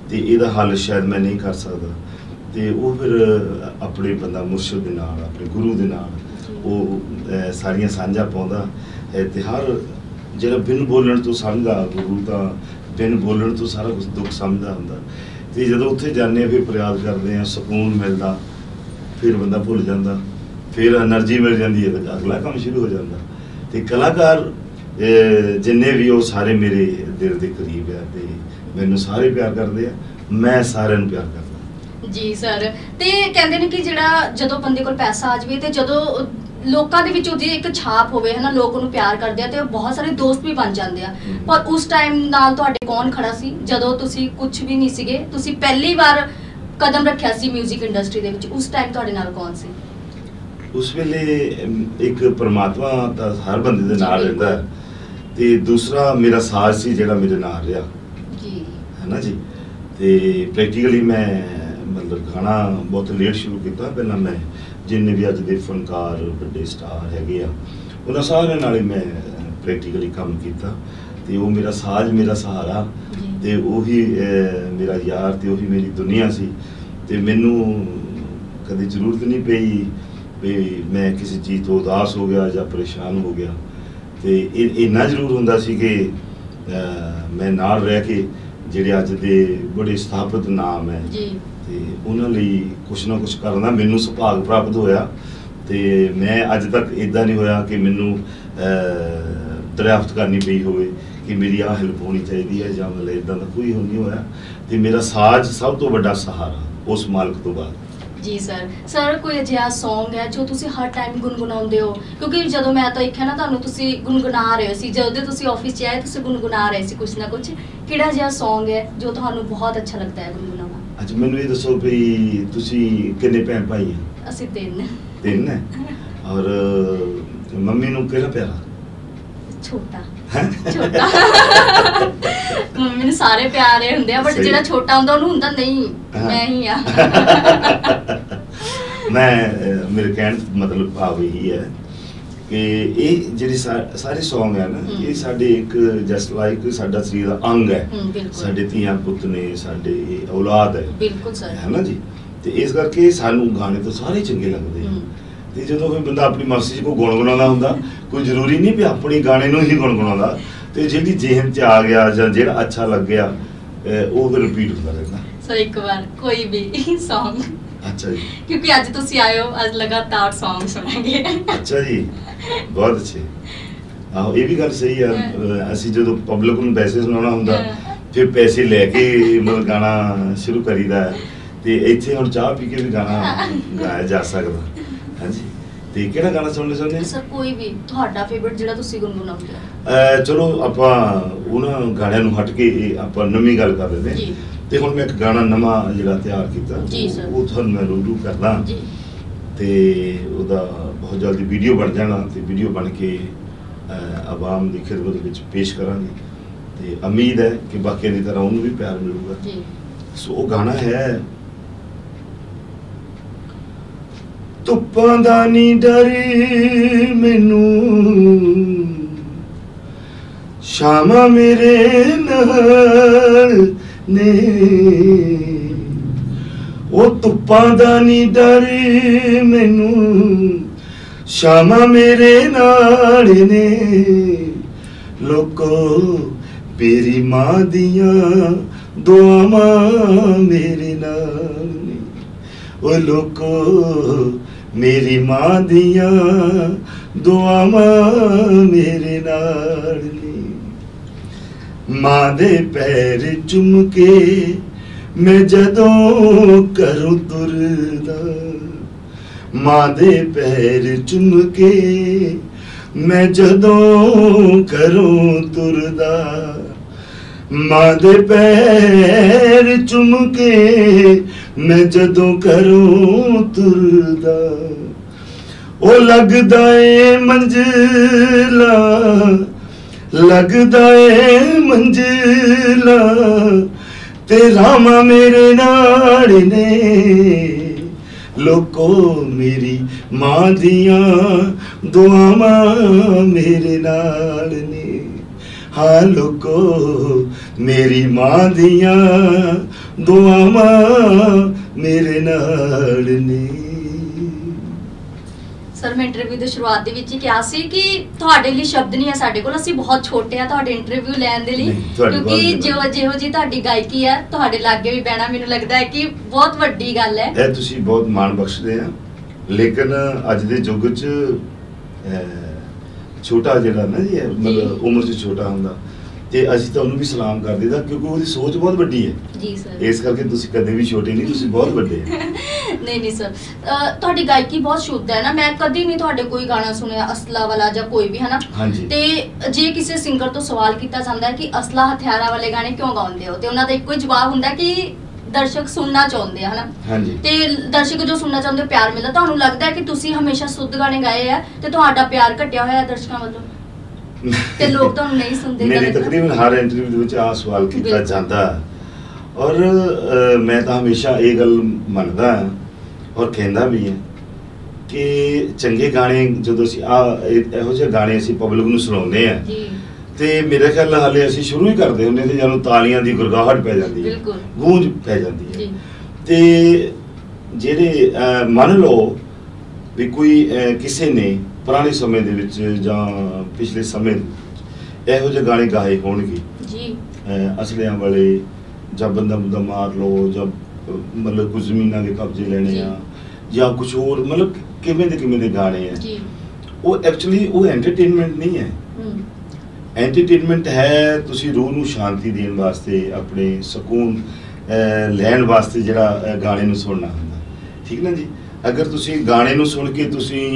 ਤੇ ਇਹਦਾ ਹੱਲ ਸ਼ਾਇਦ ਮੈਂ ਨਹੀਂ ਕਰ ਸਕਦਾ। ਤੇ ਉਹ ਫਿਰ ਆਪਣੇ ਬੰਦਾ ਮੁਰਸ਼ਿਦ ਦੇ ਨਾਲ, ਆਪਣੇ ਗੁਰੂ ਦੇ ਨਾਲ ਉਹ ਸਾਰੀਆਂ ਸਾਂਝਾ ਪਾਉਂਦਾ ਤੇ ਹਰ ਜਿਹੜਾ ਬਿਨ ਬੋਲਣ ਤੋਂ ਸਮਝਦਾ, ਗੁਰੂ ਤਾਂ ਬਿਨ ਬੋਲਣ ਤੋਂ ਸਾਰਾ ਕੁਝ ਦੁੱਖ ਸਮਝਦਾ ਹੁੰਦਾ। ਤੇ ਜਦੋਂ ਉੱਥੇ ਜਾਂਦੇ ਹਾਂ ਫਿਰ ਫਰਿਆਦ ਕਰਦੇ ਹਾਂ, ਸਕੂਨ ਮਿਲਦਾ, ਫਿਰ ਬੰਦਾ ਭੁੱਲ ਜਾਂਦਾ, ਫਿਰ ਐਨਰਜੀ ਮਿਲ ਜਾਂਦੀ ਹੈ, ਅਗਲਾ ਕੰਮ ਸ਼ੁਰੂ ਹੋ ਜਾਂਦਾ। ਤੇ ਕਲਾਕਾਰ ਜਿੰਨੇ ਵੀ ਉਹ ਸਾਰੇ ਮੇਰੇ ਦਿਲ ਦੇ ਕਰੀਬ ਆ ਤੇ ਮੈਨੂੰ ਸਾਰੇ ਪਿਆਰ ਕਰਦੇ ਆ, ਮੈਂ ਸਾਰਿਆਂ ਨੂੰ ਪਿਆਰ ਕਰਦਾ ਜੀ ਸਰ। ਤੇ ਕਹਿੰਦੇ ਨੇ ਕਿ ਜਿਹੜਾ ਜਦੋਂ ਬੰਦੇ ਕੋਲ ਪੈਸਾ ਆ ਜਾਵੇ ਤੇ ਜਦੋਂ ਲੋਕਾਂ ਦੇ ਵਿੱਚ ਉਹਦੀ ਇੱਕ ਛਾਪ ਹੋਵੇ ਹੈ ਨਾ, ਲੋਕ ਉਹਨੂੰ ਪਿਆਰ ਕਰਦੇ ਆ ਤੇ ਬਹੁਤ ਸਾਰੇ ਦੋਸਤ ਵੀ ਬਣ ਜਾਂਦੇ ਆ। ਪਰ ਉਸ ਟਾਈਮ ਨਾਲ ਤੁਹਾਡੇ ਕੌਣ ਖੜਾ ਸੀ ਜਦੋਂ ਤੁਸੀਂ ਕੁਝ ਵੀ ਨਹੀਂ ਸੀਗੇ, ਤੁਸੀਂ ਪਹਿਲੀ ਵਾਰ ਕਦਮ ਰੱਖਿਆ ਸੀ ਮਿਊਜ਼ਿਕ ਇੰਡਸਟਰੀ ਦੇ ਵਿੱਚ, ਉਸ ਟਾਈਮ ਤੁਹਾਡੇ ਨਾਲ ਕੌਣ ਸੀ? ਉਸ ਵੇਲੇ ਇੱਕ ਪਰਮਾਤਮਾ ਤਾਂ ਹਰ ਬੰਦੇ ਦੇ ਨਾਲ ਰਹਿੰਦਾ ਤੇ ਦੂਸਰਾ ਮੇਰਾ ਸਾਥ ਸੀ ਜਿਹੜਾ ਮੇਰੇ ਨਾਲ ਰਿਹਾ ਜੀ, ਹੈ ਨਾ ਜੀ। ਤੇ ਪ੍ਰੈਕਟੀਕਲੀ ਮੈਂ ਮਤਲਬ ਗਾਣਾ ਬਹੁਤ ਲੇਟ ਸ਼ੁਰੂ ਕੀਤਾ। ਪਹਿਲਾਂ ਮੈਂ ਜਿੰਨੇ ਵੀ ਅੱਜ ਦੇ ਫਨਕਾਰ ਵੱਡੇ ਸਟਾਰ ਹੈਗੇ ਆ ਉਹਨਾਂ ਸਾਰਿਆਂ ਨਾਲ ਹੀ ਮੈਂ ਪ੍ਰੈਕਟੀਕਲੀ ਕੰਮ ਕੀਤਾ ਤੇ ਉਹ ਮੇਰਾ ਸਾਜ਼, ਮੇਰਾ ਸਹਾਰਾ ਤੇ ਉਹੀ ਮੇਰਾ ਯਾਰ ਤੇ ਉਹੀ ਮੇਰੀ ਦੁਨੀਆ ਸੀ। ਤੇ ਮੈਨੂੰ ਕਦੇ ਜ਼ਰੂਰਤ ਨਹੀਂ ਪਈ ਵੀ ਮੈਂ ਕਿਸੇ ਚੀਜ਼ ਤੋਂ ਉਦਾਸ ਹੋ ਗਿਆ ਜਾਂ ਪਰੇਸ਼ਾਨ ਹੋ ਗਿਆ। ਤੇ ਇੰਨਾ ਜ਼ਰੂਰ ਹੁੰਦਾ ਸੀ ਕਿ ਮੈਂ ਨਾਲ ਰਹਿ ਕੇ ਜਿਹੜੇ ਅੱਜ ਦੇ ਬੜੇ ਸਥਾਪਿਤ ਨਾਮ ਹੈ ਤੇ ਉਹਨਾਂ ਲਈ ਕੁਛ ਨਾ ਕੁਛ ਕਰਨ ਦਾ ਮੈਨੂੰ ਸੁਭਾਗ ਪ੍ਰਾਪਤ ਹੋਇਆ। ਤੇ ਮੈਂ ਅੱਜ ਤੱਕ ਇੱਦਾਂ ਨਹੀਂ ਹੋਇਆ ਕਿ ਮੈਨੂੰ ਦਰਿਆਫਤ ਕਰਨੀ ਪਈ ਹੋਵੇ ਕਿ ਮੇਰੀ ਆਹ ਹੈਲਪ ਹੋਣੀ ਚਾਹੀਦੀ ਹੈ ਜਾਂ ਮਤਲਬ ਇੱਦਾਂ ਦਾ ਕੋਈ ਨਹੀਂ ਹੋਇਆ। ਤੇ ਮੇਰਾ ਸਾਜ਼ ਸਭ ਤੋਂ ਵੱਡਾ ਸਹਾਰਾ ਉਸ ਮਾਲਕ ਤੋਂ ਬਾਅਦ। ਜੀ ਸਰ। ਸਰ ਕੋਈ ਅਜਿਹਾ ਸੌਂਗ ਹੈ ਜੋ ਤੁਸੀਂ ਹਰ ਟਾਈਮ ਗੁੰਗੁਣਾਉਂਦੇ ਹੋ? ਕਿਉਂਕਿ ਜਦੋਂ ਮੈਂ ਤਾਂ ਦੇਖਿਆ ਨਾ ਤੁਹਾਨੂੰ, ਤੁਸੀਂ ਗੁੰਗੁਣਾ ਰਹੇ ਸੀ ਜਦੋਂ ਤੁਸੀਂ ਆਫਿਸ 'ਚ ਆਏ, ਤੁਸੀਂ ਗੁੰਗੁਣਾ ਰਹੇ ਸੀ ਕੁਛ ਨਾ ਕੁਛ। ਕਿਹੜਾ ਜਿਹਾ ਸੌਂਗ ਹੈ ਜੋ ਤੁਹਾਨੂੰ ਬਹੁਤ ਅੱਛਾ ਲੱਗਦਾ ਹੈ ਗੁੰਗੁਣਾਉਣਾ? ਅੱਛਾ, ਮੈਨੂੰ ਇਹ ਦੱਸੋ ਵੀ ਤੁਸੀਂ ਕਿੰਨੇ ਭੈਣ ਭਾਈ ਆ? ਅਸੀਂ ਤਿੰਨ। ਤਿੰਨ ਹੈ? ਔਰ ਮੰਮੀ ਨੂੰ ਕਿਹੜਾ ਪਿਆਰਾ? ਛੋਟਾ। ਛੋਟਾ। ਮੰਮੀ ਨੂੰ ਸਾਰੇ ਪਿਆਰੇ ਹੁੰਦੇ ਆ, ਬਟ ਜਿਹੜਾ ਛੋਟਾ ਹੁੰਦਾ ਉਹਨੂੰ ਹੁੰਦਾ ਨਹੀਂ ਮੈਂ ਹੀ ਆ। ਮੈਂ ਮੇਰੇ ਕਹਿਣ ਮਤਲਬ ਭਾਵ ਇਹੀ ਹੈ ਕਿ ਇਹ ਜਿਹੜੇ ਸਾਰੇ ਸੌਂਗ ਹੈ ਨਾ, ਇਹ ਸਾਡੇ ਇੱਕ ਜਸਟ ਲਾਈਕ ਸਾਡਾ ਸਰੀਰ ਦਾ ਅੰਗ ਹੈ, ਸਾਡੇ ਧੀਆਂ ਪੁੱਤ ਨੇ, ਸਾਡੇ ਔਲਾਦ ਹੈ। ਬਿਲਕੁਲ ਸਰ, ਹੈ ਨਾ ਜੀ। ਤੇ ਇਸ ਕਰਕੇ ਸਾਨੂੰ ਗਾਣੇ ਤਾਂ ਸਾਰੇ ਚੰਗੇ ਲੱਗਦੇ ਆ। ਤੇ ਜਦੋਂ ਕੋਈ ਬੰਦਾ ਆਪਣੀ ਮਰਜ਼ੀ 'ਚ ਕੋਈ ਗੁਣਗੁਣਾਉਂਦਾ ਹੁੰਦਾ, ਕੋਈ ਜ਼ਰੂਰੀ ਨਹੀਂ ਵੀ ਆਪਣੀ ਗਾਣੇ ਨੂੰ ਹੀ ਗੁਣਗੁਣਾਉਂਦਾ। ਤੇ ਜਿਹੜੀ ਜਿਹਨ 'ਚ ਆ ਗਿਆ ਜਾਂ ਜਿਹੜਾ ਅੱਛਾ ਲੱਗਿਆ ਉਹ ਫਿਰ ਰਿਪੀਟ ਹੁੰਦਾ ਰਹਿੰਦਾ। ਸਰ ਇੱਕ ਵਾਰ ਕੋਈ ਵੀ ਸੌਂਗ। ਅੱਛਾ ਜੀ। ਕਿਉਂਕਿ ਅੱਜ ਤੁਸੀਂ ਆਏ ਹੋ, ਅੱਜ ਲਗਾਤਾਰ ਸੌਂਗ ਸੁਣਾਂਗੇ। ਅੱਛਾ ਜੀ, ਬਹੁਤ ਅੱਛੇ। ਆਹੋ, ਇਹ ਵੀ ਗੱਲ ਸਹੀ ਆ। ਅਸੀਂ ਜਦੋਂ ਪਬਲਿਕ ਨੂੰ ਪੈਸੇ ਸੁਣਾਉਣਾ ਹੁੰਦਾ ਫਿਰ ਪੈਸੇ ਲੈ ਕੇ ਮਤਲਬ ਗਾਣਾ ਸ਼ੁਰੂ ਕਰੀਦਾ। ਤੇ ਇੱਥੇ ਹੁਣ ਚਾਹ ਪੀ ਕੇ ਵੀ ਗਾਣਾ ਗਾਇਆ ਜਾ ਸਕਦਾ। ਹਾਂਜੀ। ਤੇ ਕਿਹੜਾ ਗਾਣਾ ਸੁਣਨਾ ਚਾਹੁੰਦੇ? ਸਰ ਕੋਈ ਵੀ ਤੁਹਾਡਾ ਫੇਵਰਿਟ ਜਿਹੜਾ ਤੁਸੀਂ ਗੁੰਗੁਣਾਉਂਦੇ ਹੋ। ਚਲੋ ਆਪਾਂ ਉਹਨਾਂ ਗਾਣਿਆਂ ਨੂੰ ਹਟ ਕੇ ਆਪਾਂ ਨਵੀਂ ਗੱਲ ਕਰ ਲੈਂਦੇ ਹਾਂ। ਤੇ ਹੁਣ ਮੈਂ ਇੱਕ ਗਾਣਾ ਨਵਾਂ ਜਿਹੜਾ ਤਿਆਰ ਕੀਤਾ ਉਹ ਤੁਹਾਨੂੰ ਮੈਂ ਰੂਬਰੂ ਕਰਦਾ ਤੇ ਉਹਦਾ ਬਹੁਤ ਜਲਦੀ ਵੀਡੀਓ ਬਣ ਜਾਣਾ ਤੇ ਵੀਡੀਓ ਬਣ ਕੇ ਆਵਾਮ ਦੀ ਖਿਦਮਤ ਵਿੱਚ ਪੇਸ਼ ਕਰਾਂਗੇ। ਤੇ ਉਮੀਦ ਹੈ ਕਿ ਬਾਕੀਆਂ ਦੀ ਤਰ੍ਹਾਂ ਉਹਨੂੰ ਵੀ ਪਿਆਰ ਮਿਲੂਗਾ। ਸੋ ਉਹ ਗਾਣਾ ਹੈ ਧੁੱਪਾਂ ਦਾ ਨੀ ਡਰ ਮੈਨੂੰ, ਸ਼ਾਮਾਂ ਮੇਰੇ ਨਾਲ ਨੇ, ਉਹ ਧੁੱਪਾਂ ਦਾ ਨੀ ਡਰ ਮੈਨੂੰ, ਸ਼ਾਮਾਂ ਮੇਰੇ ਨਾਲ ਨੇ, ਲੋਕੋ ਮੇਰੀ ਮਾਂ ਦੀਆਂ ਦੁਆਵਾਂ ਮੇਰੇ ਨਾਲ ਨੇ, ਉਹ ਲੋਕੋ ਮੇਰੀ ਮਾਂ ਦੀਆਂ ਦੁਆਵਾਂ ਮੇਰੇ ਨਾਲ ਨੇ। ਮਾਂ ਦੇ ਪੈਰ ਚੁੰਮ ਕੇ ਮੈਂ ਜਦੋਂ ਘਰੋਂ ਤੁਰਦਾ, ਮਾਂ ਦੇ ਪੈਰ ਚੁੰਮ ਕੇ ਮੈਂ ਜਦੋਂ ਘਰੋਂ ਤੁਰਦਾ, ਮਾਂ ਦੇ ਪੈਰ ਚੁੰਮ ਕੇ ਮੈਂ ਜਦੋਂ ਘਰੋਂ ਤੁਰਦਾ, ਉਹ ਲੱਗਦਾ ਏ ਮੰਜ਼ਿਲਾ, ਲੱਗਦਾ ਏ ਮੰਜ਼ਿਲਾ ਤੇ ਰਾਮਾਂ ਮੇਰੇ ਨਾਲ ਨੇ, ਲੋਕੋ ਮੇਰੀ ਮਾਂ ਦੀਆਂ ਦੁਆਵਾਂ ਮੇਰੇ ਨਾਲ ਨੇ। हाँ लोको मेरी मां दियां दुआवां मेरे नाल ने। सर मैं इंटरव्यू ਦੀ ਸ਼ੁਰੂਆਤ ਦੇ ਵਿੱਚ ਹੀ ਕਿਹਾ ਸੀ ਕਿ ਤੁਹਾਡੇ ਲਈ ਸ਼ਬਦ ਨਹੀਂ ਹੈ ਸਾਡੇ ਕੋਲ, ਅਸੀਂ ਬਹੁਤ ਛੋਟੇ ਆ ਤੁਹਾਡੇ ਇੰਟਰਵਿਊ ਲੈਣ ਦੇ ਲਈ, ਕਿਉਂਕਿ ਜਿਹੋ ਜੀ ਤੁਹਾਡੀ ਗਾਇਕੀ ਹੈ ਤੁਹਾਡੇ ਲਾਗੇ ਵੀ ਬਹਿਣਾ ਮੈਨੂੰ ਲੱਗਦਾ ਹੈ ਕਿ ਬਹੁਤ ਵੱਡੀ ਗੱਲ ਹੈ। ਇਹ ਤੁਸੀਂ ਬਹੁਤ ਮਾਣ ਬਖਸ਼ਦੇ ਆ, ਲੇਕਿਨ ਅੱਜ ਦੇ ਯੁੱਗ 'ਚ ਛੋਟਾ ਜਿਹੜਾ ਨਾ ਜੀ ਮਤਲਬ ਉਮਰ 'ਚ ਛੋਟਾ ਹੁੰਦਾ ਤੇ ਅਸੀਂ ਤਾਂ ਉਹਨੂੰ ਵੀ ਸਲਾਮ ਕਰ ਦਿੰਦਾ ਕਿਉਂਕਿ ਉਹਦੀ ਸੋਚ ਬਹੁਤ ਵੱਡੀ ਹੈ ਜੀ ਸਰ। ਇਸ ਕਰਕੇ ਤੁਸੀਂ ਕਦੇ ਵੀ ਛੋਟੇ ਨਹੀਂ, ਤੁਸੀਂ ਬਹੁਤ ਵੱਡੇ ਆ। ਨਹੀਂ ਸਰ, ਤੁਹਾਡੀ ਗਾਇਕੀ ਬਹੁਤ ਸ਼ੁੱਧ ਹੈ ਨਾ, ਮੈਂ ਕਦੀ ਨਹੀਂ ਤੁਹਾਡੇ ਕੋਈ ਗਾਣਾ ਸੁਣਿਆ ਅਸਲਾ ਵਾਲਾ ਜਾਂ ਕੋਈ ਵੀ, ਹਨਾ। ਤੇ ਜੇ ਕਿਸੇ ਸਿੰਗਰ ਤੋਂ ਸਵਾਲ ਕੀਤਾ ਜਾਂਦਾ ਹੈ ਕਿ ਅਸਲਾ ਹਥਿਆਰਾਂ ਵਾਲੇ ਗਾਣੇ ਕਿਉਂ ਗਾਉਂਦੇ ਹੋ, ਤੇ ਉਹਨਾਂ ਦਾ ਇੱਕੋ ਹੀ ਜਵਾਬ ਹੁੰਦਾ ਕਿ ਦਰਸ਼ਕ ਸੁਣਨਾ ਚਾਹੁੰਦੇ ਆ, ਹਨਾ। ਤੇ ਦਰਸ਼ਕ ਜੋ ਸੁਣਨਾ ਚਾਹੁੰਦੇ ਪਿਆਰ ਮਿਲਦਾ। ਤੁਹਾਨੂੰ ਲੱਗਦਾ ਹੈ ਕਿ ਤੁਸੀਂ ਹਮੇਸ਼ਾ ਸ਼ੁੱਧ ਗਾਣੇ ਗਾਏ ਆ ਤੇ ਤੁਹਾਡਾ ਪਿਆਰ ਘਟਿਆ ਹੋਇਆ ਦਰਸ਼ਕਾਂ ਵੱਲੋਂ ਤੇ ਲੋਕ ਤੁਹਾਨੂੰ ਨਹੀਂ ਸੁਣਦੇ? ਮੇਰੇ ਤਕਰੀਬਨ ਹਰ ਇੰਟਰਵਿਊ ਦੇ ਵਿੱਚ ਆਹ ਸਵਾਲ ਕੀਤਾ ਜਾਂਦਾ ਔਰ ਮੈਂ ਤਾਂ ਹਮੇਸ਼ਾ ਇਹ ਗੱਲ ਮੰਨਦਾ ਔਰ ਕਹਿੰਦਾ ਵੀ ਹਾਂ ਕਿ ਚੰਗੇ ਗਾਣੇ ਜਦੋਂ ਅਸੀਂ ਇਹੋ ਜਿਹੇ ਗਾਣੇ ਅਸੀਂ ਪਬਲਿਕ ਨੂੰ ਸੁਣਾਉਂਦੇ ਆ ਤੇ ਮੇਰੇ ਖਿਆਲ ਨਾਲ ਹਾਲੇ ਅਸੀਂ ਸ਼ੁਰੂ ਹੀ ਕਰਦੇ ਹੁੰਦੇ ਤੇ ਜਦੋਂ ਤਾਲੀਆਂ ਦੀ ਗੁਰਗਾਹਟ ਪੈ ਜਾਂਦੀ ਹੈ, ਗੂੰਜ ਪੈ ਜਾਂਦੀ ਹੈ। ਤੇ ਜਿਹੜੇ ਮੰਨ ਲਓ ਵੀ ਕੋਈ ਕਿਸੇ ਨੇ ਪੁਰਾਣੇ ਸਮੇਂ ਦੇ ਵਿੱਚ ਜਾਂ ਪਿਛਲੇ ਸਮੇਂ ਇਹੋ ਜਿਹੇ ਗਾਣੇ ਗਾਏ ਹੋਣਗੇ ਜੀ, ਅਸਲਿਆਂ ਵਾਲੇ ਜਾਂ ਬੰਦਾ ਬੰਦਾ ਮਾਰ ਲਓ ਜਾਂ ਮਤਲਬ ਕੁਝ ਜ਼ਮੀਨਾਂ ਦੇ ਕਬਜ਼ੇ ਲੈਣੇ ਆ ਜਾਂ ਕੁਝ ਹੋਰ, ਮਤਲਬ ਕਿਵੇਂ ਦੇ ਗਾਣੇ ਆ ਜੀ। ਉਹ ਐਕਚੁਅਲੀ ਉਹ ਐਂਟਰਟੇਨਮੈਂਟ ਨਹੀਂ ਹੈ। ਐਂਟਰਟੇਨਮੈਂਟ ਹੈ ਤੁਸੀਂ ਰੂਹ ਨੂੰ ਸ਼ਾਂਤੀ ਦੇਣ ਵਾਸਤੇ, ਆਪਣੇ ਸਕੂਨ ਲੈਣ ਵਾਸਤੇ ਜਿਹੜਾ ਗਾਣੇ ਨੂੰ ਸੁਣਨਾ ਹੁੰਦਾ, ਠੀਕ ਨਾ ਜੀ। ਅਗਰ ਤੁਸੀਂ ਗਾਣੇ ਨੂੰ ਸੁਣ ਕੇ ਤੁਸੀਂ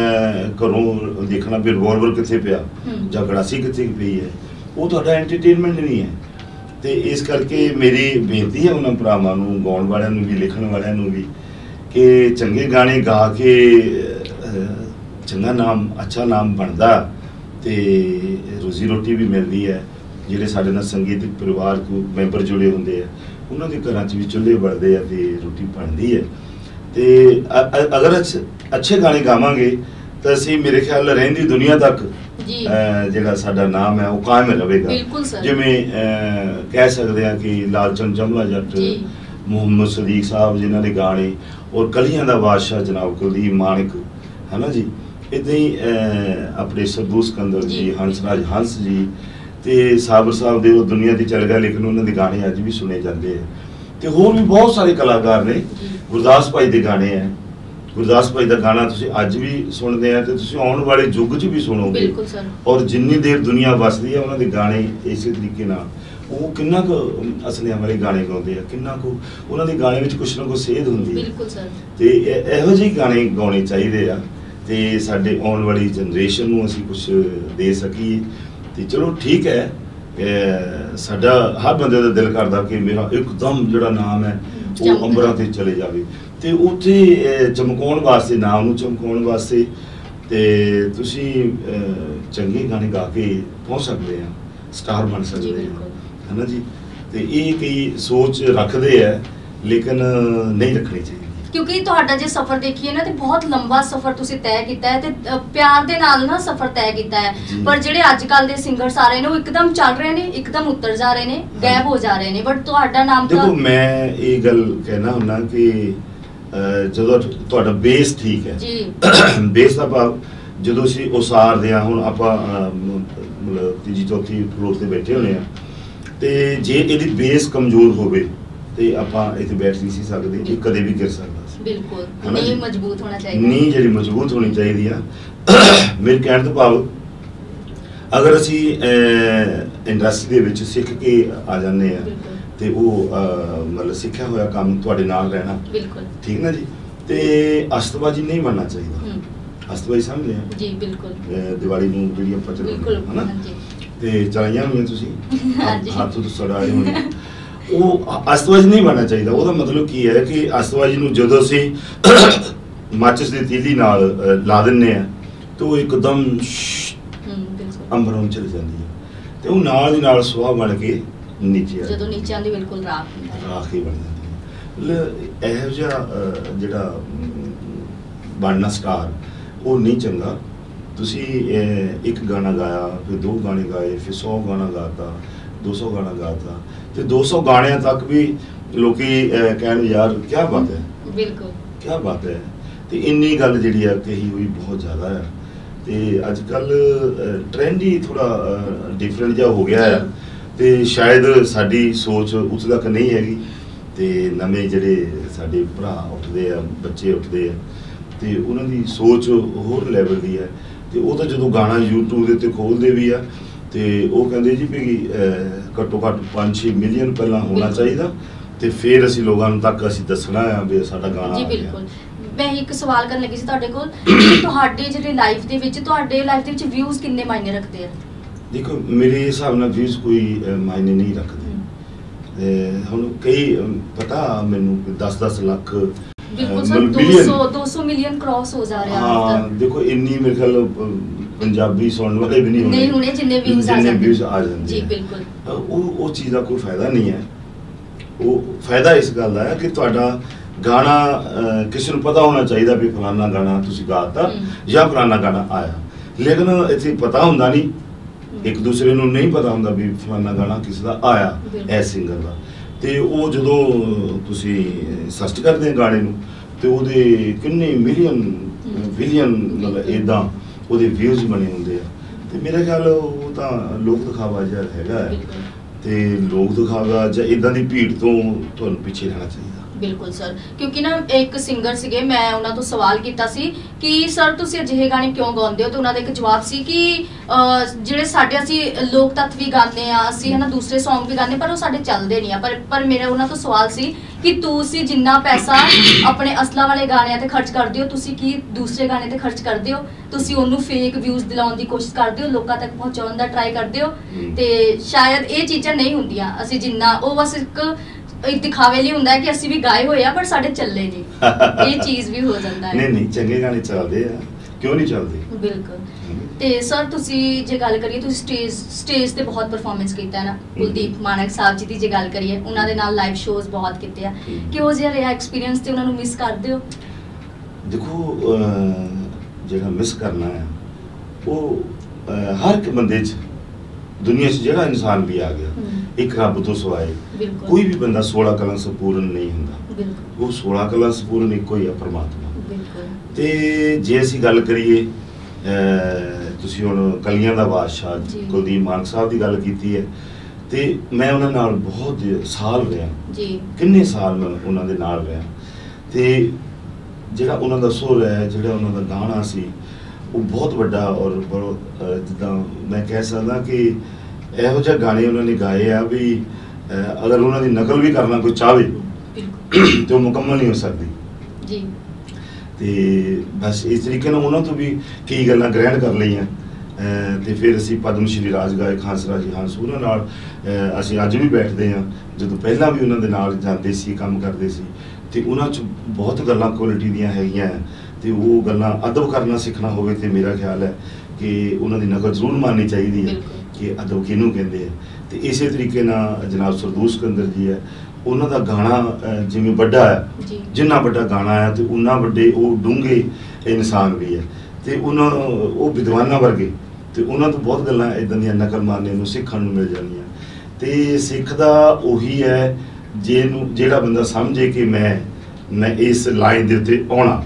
ਘਰੋਂ ਦੇਖਣਾ ਵੀ ਰਿਵੋਲਵਰ ਕਿੱਥੇ ਪਿਆ ਜਾਂ ਗੜਾਸੀ ਕਿੱਥੇ ਪਈ ਹੈ, ਉਹ ਤੁਹਾਡਾ ਐਂਟਰਟੇਨਮੈਂਟ ਨਹੀਂ ਹੈ। ਤੇ ਇਸ ਕਰਕੇ ਮੇਰੀ ਬੇਨਤੀ ਹੈ ਉਹਨਾਂ ਭਰਾਵਾਂ ਨੂੰ, ਗਾਉਣ ਵਾਲਿਆਂ ਨੂੰ ਵੀ, ਲਿਖਣ ਵਾਲਿਆਂ ਨੂੰ ਵੀ, ਕਿ ਚੰਗੇ ਗਾਣੇ ਗਾ ਕੇ ਚੰਗਾ ਨਾਮ, ਅੱਛਾ ਨਾਮ ਬਣਦਾ ਤੇ ਰੋਜ਼ੀ ਰੋਟੀ ਵੀ ਮਿਲਦੀ ਹੈ। ਜਿਹੜੇ ਸਾਡੇ ਨਾਲ ਸੰਗੀਤਿਕ ਪਰਿਵਾਰ ਮੈਂਬਰ ਜੁੜੇ ਹੁੰਦੇ ਆ ਉਹਨਾਂ ਦੇ ਘਰਾਂ 'ਚ ਵੀ ਚੁੱਲ੍ਹੇ ਬਲਦੇ ਆ ਤੇ ਰੋਟੀ ਬਣਦੀ ਹੈ। ਤੇ ਅਗਰ ਅੱਛੇ ਗਾਣੇ ਗਾਵਾਂਗੇ ਤਾਂ ਅਸੀਂ ਮੇਰੇ ਖਿਆਲ ਰਹਿੰਦੀ ਦੁਨੀਆ ਤੱਕ ਜਿਹੜਾ ਸਾਡਾ ਨਾਮ ਹੈ ਉਹ ਕਾਇਮ ਰਹੇਗਾ। ਜਿਵੇਂ ਕਹਿ ਸਕਦੇ ਆ ਕਿ ਲਾਲਚੰਦ ਜਮਲਾ ਜੱਟ, ਮੁਹੰਮਦ ਸਦੀਕ ਸਾਹਿਬ ਜਿਨ੍ਹਾਂ ਦੇ ਗਾਣੇ, ਔਰ ਕਲੀਆਂ ਦਾ ਬਾਦਸ਼ਾਹ ਜਨਾਬ ਕੁਲਦੀਪ ਮਾਣਕ, ਹੈ ਨਾ ਜੀ। ਇੱਦਾਂ ਹੀ ਆਪਣੇ ਸਰਦੂ ਸਿਕੰਦਰ ਜੀ, ਹੰਸਰਾਜ ਹੰਸ ਜੀ ਤੇ ਸਾਬਰ ਸਾਹਿਬ ਦੇ ਉਹ ਦੁਨੀਆ ਦੀ ਚਲ ਗਿਆ, ਲੇਕਿਨ ਉਹਨਾਂ ਦੇ ਗਾਣੇ ਅੱਜ ਵੀ ਸੁਣੇ ਜਾਂਦੇ ਆ। ਤੇ ਹੋਰ ਵੀ ਬਹੁਤ ਸਾਰੇ ਕਲਾਕਾਰ ਨੇ। ਗੁਰਦਾਸ ਭਾਈ ਦੇ ਗਾਣੇ ਆ, ਗੁਰਦਾਸ ਭਾਈ ਦਾ ਗਾਣਾ ਤੁਸੀਂ ਅੱਜ ਵੀ ਸੁਣਦੇ ਆ ਤੇ ਤੁਸੀਂ ਆਉਣ ਵਾਲੇ ਯੁੱਗ 'ਚ ਵੀ ਸੁਣੋਗੇ। ਔਰ ਜਿੰਨੀ ਦੇਰ ਦੁਨੀਆ ਵਸਦੀ ਆ ਉਹਨਾਂ ਦੇ ਗਾਣੇ ਇਸੇ ਤਰੀਕੇ ਨਾਲ, ਉਹ ਕਿੰਨਾ ਕੁ ਅਸਲੀਆਂ ਵਾਲੇ ਗਾਣੇ ਗਾਉਂਦੇ ਆ, ਕਿੰਨਾ ਕੁ ਉਹਨਾਂ ਦੇ ਗਾਣੇ ਵਿੱਚ ਕੁਛ ਨਾ ਕੁਛ ਸੇਧ ਹੁੰਦੀ ਹੈ। ਤੇ ਇਹੋ ਜਿਹੇ ਗਾਣੇ ਗਾਉਣੇ ਚਾਹੀਦੇ ਆ ਤੇ ਸਾਡੇ ਆਉਣ ਵਾਲੀ ਜਨਰੇਸ਼ਨ ਨੂੰ ਅਸੀਂ ਕੁਛ ਦੇ ਸਕੀਏ। ਤੇ ਚਲੋ ਠੀਕ ਹੈ, ਸਾਡਾ ਹਰ ਬੰਦੇ ਦਾ ਦਿਲ ਕਰਦਾ ਕਿ ਮੇਰਾ ਇੱਕਦਮ ਜਿਹੜਾ ਨਾਮ ਹੈ ਉਹ ਅੰਬਰਾਂ ਤੇ ਚਲੇ ਜਾਵੇ ਤੇ ਉੱਥੇ ਚਮਕਾਉਣ ਵਾਸਤੇ, ਨਾਮ ਨੂੰ ਚਮਕਾਉਣ ਵਾਸਤੇ ਤੇ ਤੁਸੀਂ ਚੰਗੇ ਗਾਣੇ ਗਾ ਕੇ ਪਹੁੰਚ ਸਕਦੇ ਆ, ਸਟਾਰ ਬਣ ਸਕਦੇ ਆ, ਹੈ ਨਾ ਜੀ। ਤੇ ਇਹ ਕਈ ਸੋਚ ਰੱਖਦੇ ਆ ਲੇਕਿਨ ਨਹੀਂ ਰੱਖਣੀ ਚਾਹੀਦੀ, ਕਿਉਂਕਿ ਤੁਹਾਡਾ ਜੇ ਸਫ਼ਰ ਦੇਖੀਏ ਨਾ ਤੇ ਬਹੁਤ ਲੰਬਾ ਸਫ਼ਰ ਤੁਸੀਂ ਤੈਅ ਕੀਤਾ ਹੈ ਤੇ ਪਿਆਰ ਦੇ ਨਾਲ ਨਾ ਸਫ਼ਰ ਤੈਅ ਕੀਤਾ ਹੈ। ਪਰ ਜਿਹੜੇ ਅੱਜ ਕੱਲ ਦੇ ਸਿੰਗਰਸ ਆ ਰਹੇ ਨੇ ਉਹ ਇੱਕਦਮ ਚੱਲ ਰਹੇ ਨੇ, ਇੱਕਦਮ ਉਤਰ ਜਾ ਰਹੇ ਨੇ, ਗਾਇਬ ਹੋ ਜਾ ਰਹੇ ਨੇ, ਬਟ ਤੁਹਾਡਾ ਨਾਮ ਤਾਂ ਦੇਖੋ ਮੈਂ ਇਹ ਗੱਲ ਕਹਿਣਾ ਹੁੰਦਾ ਕਿ ਜਦੋਂ ਤੁਹਾਡਾ ਬੇਸ ਠੀਕ ਹੈ ਜੀ, ਬੇਸ ਦਾ ਭਾਵ ਜਦੋਂ ਅਸੀਂ ਉਸਾਰਦੇ ਹਾਂ, ਹੁਣ ਆਪਾਂ ਮਤਲਬ ਤੀਜੀ ਚੌਥੀ ਫਲੋਰ ਤੇ ਬੈਠੇ ਹੋਣੇ ਆ ਤੇ ਜੇ ਇਹਦੀ ਬੇਸ ਕਮਜ਼ੋਰ ਹੋਵੇ ਤੇ ਆਪਾਂ ਇੱਥੇ ਬੈਠ ਨਹੀਂ ਸੀ ਸਕਦੇ, ਇਹ ਕਦੇ ਵੀ ਗਿਰ ਸਕਦਾ ਸੀ। ਬਿਲਕੁਲ, ਨੀਂਹ ਮਜ਼ਬੂਤ ਹੋਣਾ ਚਾਹੀਦਾ, ਨੀਂਹ ਜਿਹੜੀ ਮਜ਼ਬੂਤ ਹੋਣੀ ਚਾਹੀਦੀ ਆ। ਮੇਰੇ ਕਹਿਣ ਤੋਂ ਭਾਵ ਅਗਰ ਅਸੀਂ ਇੰਡਸਟਰੀ ਦੇ ਵਿੱਚ ਸਿੱਖ ਕੇ ਆ ਜਾਂਦੇ ਆ ਤੇ ਉਹ ਮਤਲਬ ਸਿੱਖਿਆ ਹੋਇਆ ਕੰਮ ਤੁਹਾਡੇ ਨਾਲ ਰਹਿਣਾ, ਠੀਕ ਨਾ ਜੀ। ਤੇ ਅਸਤਬਾਜੀ ਨਹੀਂ ਬਣਨਾ ਚਾਹੀਦਾ, ਅਸਤਬਾਜੀ ਸਮਝਦੇ ਆ ਜੀ, ਬਿਲਕੁਲ। ਦੀਵਾਲੀ ਨੂੰ ਜਿਹੜੀ ਆਪਾਂ ਚਲਾਉਂਦੇ ਹਨਾ ਤੇ ਚਲਾਈਆਂ ਹੋਈਆਂ ਤੁਸੀਂ ਹੱਥ ਤੋਂ ਸੜਾਏ ਹੋਣੇ, ਉਹ ਅਸਤਬਾਜੀ ਨਹੀਂ ਬਣਨਾ ਚਾਹੀਦਾ। ਉਹਦਾ ਮਤਲਬ ਕੀ ਹੈ ਕਿ ਅਸਤਬਾਜੀ ਨੂੰ ਜਦੋਂ ਅਸੀਂ ਮਾਚਿਸ ਦੀ ਤੀਲੀ ਨਾਲ ਲਾ ਦਿੰਦੇ ਆ ਤੇ ਉਹ ਇੱਕਦਮ ਅੰਬਰਾਂ ਚਲੀ ਜਾਂਦੀ ਹੈ ਤੇ ਉਹ ਨਾਲ ਦੀ ਨਾਲ ਸੁਆਹ ਬਣ ਕੇ ਨੀਚੇ ਆ, ਜਦੋਂ ਨੀਚੇ ਆਉਂਦੀ ਬਿਲਕੁਲ ਰਾਖ ਹੀ ਬਣ ਜਾਂਦੀ ਹੈ। ਇਹੋ ਜਿਹਾ ਜਿਹੜਾ ਬਣਨਾ ਸਟਾਰ ਉਹ ਨਹੀਂ ਚੰਗਾ। ਤੁਸੀਂ एक गाना गाया, फिर 2 गाने गाए, फिर 100 गाना गाता, 200 गाना गाता, तो 200 गाणिਆਂ तक भी लोकी कहण यार क्या बात है, बिल्कुल क्या बात है। तो इन्नी गल जिहड़ी है कही हुई बहुत ज़्यादा है। तो अजकल ट्रेंड ही थोड़ा डिफरेंट जिहा हो गया है, तो शायद साडी सोच उस तक नहीं हैगी। तो नਵੇਂ ਜਿਹੜੇ ਸਾਡੇ ਭਰਾ ਉੱਠਦੇ ਆ, ਬੱਚੇ ਉੱਠਦੇ ਆ, ਤੇ ਉਹਨਾਂ ਦੀ ਸੋਚ ਹੋਰ ਲੈਵਲ ਦੀ ਹੈ। ਤੇ ਉਹ ਤਾਂ ਜਦੋਂ ਗਾਣਾ YouTube ਦੇ ਉੱਤੇ ਖੋਲ੍ਹਦੇ ਵੀ ਆ ਤੇ ਉਹ ਕਹਿੰਦੇ ਜੀ ਵੀ ਘੱਟੋ ਘੱਟ 5-6 ਮਿਲੀਅਨ ਪਹਿਲਾਂ ਹੋਣਾ ਚਾਹੀਦਾ ਤੇ ਫਿਰ ਅਸੀਂ ਲੋਕਾਂ ਨੂੰ ਤੱਕ ਅਸੀਂ ਦੱਸਣਾ ਆ ਵੀ ਸਾਡਾ ਗਾਣਾ ਜੀ। ਬਿਲਕੁਲ, ਮੈਂ ਇੱਕ ਸਵਾਲ ਕਰਨ ਲੱਗੀ ਸੀ ਤੁਹਾਡੇ ਕੋਲ ਕਿ ਤੁਹਾਡੇ ਜਿਹੜੇ ਲਾਈਫ ਦੇ ਵਿੱਚ ਵਿਊਜ਼ ਕਿੰਨੇ ਮਾਇਨੇ ਰੱਖਦੇ ਆ? ਦੇਖੋ ਮੇਰੇ ਹਿਸਾਬ ਨਾਲ ਵਿਊਜ਼ ਕੋਈ ਮਾਇਨੇ ਨਹੀਂ ਰੱਖਦੇ। ਹੁਣ ਕਈ ਪਤਾ ਮੈਨੂੰ 10-10 ਲੱਖ ਬਿਲਕੁਲ ਸਰ 200 ਮਿਲੀਅਨ ਕ੍ਰਾਸ ਹੋ ਜਾ ਰਿਹਾ ਹੈ। ਹਾਂ ਦੇਖੋ ਇੰਨੀ ਮੇਰੇ ਖਿਆਲ ਪੰਜਾਬੀ ਸੁਣਨ ਵਾਲੇ ਵੀ ਨਹੀਂ ਹੋਣੇ ਜਿੰਨੇ ਵਿਊਜ਼ ਆ ਜਾਂਦੇ ਜੀ। ਬਿਲਕੁਲ ਉਹ ਚੀਜ਼ ਦਾ ਕੋਈ ਫਾਇਦਾ ਨਹੀਂ ਹੈ। ਉਹ ਫਾਇਦਾ ਇਸ ਗੱਲ ਦਾ ਹੈ ਕਿ ਤੁਹਾਡਾ ਗਾਣਾ ਕਿਸੇ ਨੂੰ ਪਤਾ ਹੋਣਾ ਚਾਹੀਦਾ ਵੀ ਫਲਾਨਾ ਗਾਣਾ ਤੁਸੀਂ ਗਾਤਾ ਜਾਂ ਫਲਾਨਾ ਗਾਣਾ ਆਇਆ, ਲੇਕਿਨ ਇੱਥੇ ਪਤਾ ਹੁੰਦਾ ਨਹੀਂ, ਇੱਕ ਦੂਸਰੇ ਨੂੰ ਨਹੀਂ ਪਤਾ ਹੁੰਦਾ ਵੀ ਫਲਾਨਾ ਗਾਣਾ ਕਿਸ ਦਾ ਆਇਆ ਐ ਸਿੰਗਰ ਦਾ। ਤੇ ਉਹ ਜਦੋਂ ਤੁਸੀਂ ਸਰਚ ਕਰਦੇ ਆ ਗਾਣੇ ਨੂੰ ਤੇ ਉਹਦੇ ਕਿੰਨੇ ਮਿਲੀਅਨ ਬਿਲੀਅਨ ਮਤਲਬ ਇੱਦਾਂ ਉਹਦੇ ਵਿਊਜ਼ ਬਣੇ ਹੁੰਦੇ ਆ। ਤੇ ਮੇਰਾ ਖਿਆਲ ਉਹ ਤਾਂ ਲੋਕ ਦਿਖਾਵਾ ਜਿਹਾ ਹੈਗਾ ਹੈ ਤੇ ਲੋਕ ਦਿਖਾਵਾ ਜਾਂ ਇੱਦਾਂ ਦੀ ਭੀੜ ਤੋਂ ਤੁਹਾਨੂੰ ਪਿੱਛੇ ਰਹਿਣਾ ਚਾਹੀਦਾ। ਬਿਲਕੁਲ ਸਰ, ਕਿਉਂਕਿ ਨਾ ਇੱਕ ਸਿੰਗਰ ਸੀਗੇ, ਮੈਂ ਉਹਨਾਂ ਤੋਂ ਸਵਾਲ ਕੀਤਾ ਸੀ ਕਿ ਸਰ ਤੁਸੀਂ ਅਜਿਹੇ ਗਾਣੇ ਕਿਉਂ ਗਾਉਂਦੇ ਹੋ, ਤੇ ਉਹਨਾਂ ਦਾ ਇੱਕ ਜਵਾਬ ਸੀ ਕਿ ਜਿਹੜੇ ਸਾਡੇ ਅਸੀਂ ਲੋਕ ਤੱਤ ਵੀ ਗਾਉਂਦੇ ਆ, ਅਸੀਂ ਹਨਾ ਦੂਸਰੇ ਸੌਂਗ ਵੀ ਗਾਉਂਦੇ ਪਰ ਉਹ ਸਾਡੇ ਚੱਲਦੇ ਨਹੀਂ ਆ। ਪਰ ਮੇਰਾ ਉਹਨਾਂ ਤੋਂ ਸਵਾਲ ਸੀ ਕਿ ਤੁਸੀਂ ਜਿੰਨਾ ਪੈਸਾ ਆਪਣੇ ਅਸਲਾਂ ਵਾਲੇ ਗਾਣਿਆਂ ਤੇ ਖਰਚ ਕਰਦੇ ਹੋ, ਤੁਸੀਂ ਕੀ ਦੂਸਰੇ ਗਾਣੇ ਤੇ ਖਰਚ ਕਰਦੇ ਹੋ? ਤੁਸੀਂ ਉਹਨੂੰ ਫੇਕ ਵਿਊਜ਼ ਦਿਲਾਉਣ ਦੀ ਕੋਸ਼ਿਸ਼ ਕਰਦੇ ਹੋ, ਲੋਕਾਂ ਤੱਕ ਪਹੁੰਚਾਉਣ ਦਾ ਟਰਾਈ ਕਰਦੇ ਹੋ। ਤੇ ਸ਼ਾਇਦ ਇਹ ਚੀਜ਼ਾਂ ਨਹੀਂ ਹੁੰਦੀਆਂ। ਅਸੀਂ ਜਿੰਨਾ ਉਹ ਬਸ ਇੱਕ ਦਿਖਾਵੇ ਲਈ ਹੁੰਦਾ ਕਿ ਅਸੀਂ ਵੀ ਗਾਏ ਹੋਏ ਆ ਪਰ ਸਾਡੇ ਚੱਲੇ ਨਹੀਂ। ਇਹ ਚੀਜ਼ ਵੀ ਹੋ ਜਾਂਦਾ ਹੈ। ਨਹੀਂ ਚੰਗੇ ਗਾਣੇ ਚੱਲਦੇ ਆ, ਕਿਉਂ ਨਹੀਂ ਚੱਲਦੇ? ਬਿਲਕੁਲ। ਤੇ ਸਰ ਤੁਸੀਂ ਜੇ ਗੱਲ ਕਰੀਏ, ਤੁਸੀਂ ਸਟੇਜ ਤੇ ਬਹੁਤ ਪਰਫਾਰਮੈਂਸ ਕੀਤਾ ਹੈ ਨਾ, ਕੁਲਦੀਪ ਮਾਨਕ ਸਾਹਿਬ ਜੀ ਦੀ ਜੇ ਗੱਲ ਕਰੀਏ, ਉਹਨਾਂ ਦੇ ਨਾਲ ਲਾਈਵ ਸ਼ੋਜ਼ ਬਹੁਤ ਕੀਤੇ ਆ, ਕਿਹੋ ਜਿਹਾ ਰਿਹਾ ਐਕਸਪੀਰੀਅੰਸ ਤੇ ਉਹਨਾਂ ਨੂੰ ਮਿਸ ਕਰਦੇ ਹੋ? ਦੇਖੋ ਜਿਹੜਾ ਮਿਸ ਕਰਨਾ ਹੈ ਉਹ ਹਰ ਇੱਕ ਬੰਦੇ 'ਚ ਦੁਨੀਆ 'ਚ ਜਿਹੜਾ ਇਨਸਾਨ ਵੀ ਆ ਗਿਆ ਇੱਕ ਰੱਬ ਤੋਂ ਸਿਵਾਏ ਕੋਈ ਵੀ ਬੰਦਾ 16 ਕਲਾਂ ਸੰਪੂਰਨ ਨਹੀਂ ਹੁੰਦਾ। ਉਹ 16 ਕਲਾਂ ਸੰਪੂਰਨ ਇੱਕੋ ਹੀ ਆ, ਪਰਮਾਤਮਾ। ਤੇ ਜੇ ਅਸੀਂ ਗੱਲ ਕਰੀਏ ਤੁਸੀਂ ਹੁਣ ਕਲੀਆਂ ਦਾ ਬਾਦਸ਼ਾਹ ਕੁਲਦੀਪ ਮਾਨਕ ਸਾਹਿਬ ਦੀ ਗੱਲ ਕੀਤੀ ਹੈ ਤੇ ਮੈਂ ਉਹਨਾਂ ਨਾਲ ਬਹੁਤ ਸਾਲ ਰਿਹਾ ਜੀ, ਕਿੰਨੇ ਸਾਲ ਮੈਂ ਉਹਨਾਂ ਦੇ ਨਾਲ ਰਿਹਾ। ਤੇ ਜਿਹੜਾ ਉਹਨਾਂ ਦਾ ਸੁਰ ਹੈ, ਜਿਹੜਾ ਉਹਨਾਂ ਦਾ ਗਾਣਾ ਸੀ ਉਹ ਬਹੁਤ ਵੱਡਾ ਔਰ ਜਿੱਦਾਂ ਮੈਂ ਕਹਿ ਸਕਦਾ ਕਿ ਇਹੋ ਜਿਹੇ ਗਾਣੇ ਉਹਨਾਂ ਨੇ ਗਾਏ ਆ ਵੀ ਅਗਰ ਉਹਨਾਂ ਦੀ ਨਕਲ ਵੀ ਕਰਨਾ ਕੋਈ ਚਾਹਵੇ ਤੇ ਉਹ ਮੁਕੰਮਲ ਨਹੀਂ ਹੋ ਸਕਦੀ ਜੀ। ਤੇ ਬਸ ਇਸ ਤਰੀਕੇ ਨਾਲ ਉਹਨਾਂ ਤੋਂ ਵੀ ਕਈ ਗੱਲਾਂ ਗ੍ਰਹਿਣ ਕਰ ਲਈਆਂ ਤੇ ਫਿਰ ਅਸੀਂ ਪਦਮ ਸ਼੍ਰੀ ਰਾਜ ਗਾਇਕ ਹੰਸਰਾਜ ਹੰਸ ਉਹਨਾਂ ਨਾਲ ਅਸੀਂ ਅੱਜ ਵੀ ਬੈਠਦੇ ਹਾਂ, ਜਦੋਂ ਪਹਿਲਾਂ ਵੀ ਉਹਨਾਂ ਦੇ ਨਾਲ ਜਾਂਦੇ ਸੀ, ਕੰਮ ਕਰਦੇ ਸੀ। ਤੇ ਉਹਨਾਂ 'ਚ ਬਹੁਤ ਗੱਲਾਂ ਕੁਆਲਿਟੀ ਦੀਆਂ ਹੈਗੀਆਂ ਤੇ ਉਹ ਗੱਲਾਂ ਅਦਬ ਕਰਨਾ ਸਿੱਖਣਾ ਹੋਵੇ ਤੇ ਮੇਰਾ ਖਿਆਲ ਹੈ ਕਿ ਉਹਨਾਂ ਦੀ ਨਕਲ ਜ਼ਰੂਰ ਮੰਨਣੀ ਚਾਹੀਦੀ ਹੈ ਕਿ ਅਦਬ ਕਿਹਨੂੰ ਕਹਿੰਦੇ ਆ। ਤੇ ਇਸੇ ਤਰੀਕੇ ਨਾਲ ਜਨਾਬ ਸਰਦੂਲ ਸਿਕੰਦਰ ਜੀ ਹੈ, ਉਹਨਾਂ ਦਾ ਗਾਣਾ ਜਿਵੇਂ ਵੱਡਾ ਹੈ, ਜਿੰਨਾ ਵੱਡਾ ਗਾਣਾ ਹੈ ਤੇ ਉਨਾ ਵੱਡੇ ਉਹ ਡੂੰਘੇ ਇਨਸਾਨ ਵੀ ਹੈ ਤੇ ਉਹਨਾਂ ਉਹ ਵਿਦਵਾਨਾਂ ਵਰਗੇ ਤੇ ਉਹਨਾਂ ਤੋਂ ਬਹੁਤ ਗੱਲਾਂ ਇੱਦਾਂ ਦੀਆਂ ਨਕਲ ਮਾਰਨੇ ਨੂੰ ਸਿੱਖਣ ਨੂੰ ਮਿਲ ਜਾਂਦੀਆਂ। ਤੇ ਸਿੱਖਦਾ ਉਹੀ ਹੈ ਜਿਹੜਾ ਬੰਦਾ ਸਮਝੇ ਕਿ ਮੈਂ ਇਸ ਲਾਈਨ ਦੇ ਉੱਤੇ ਆਉਣਾ,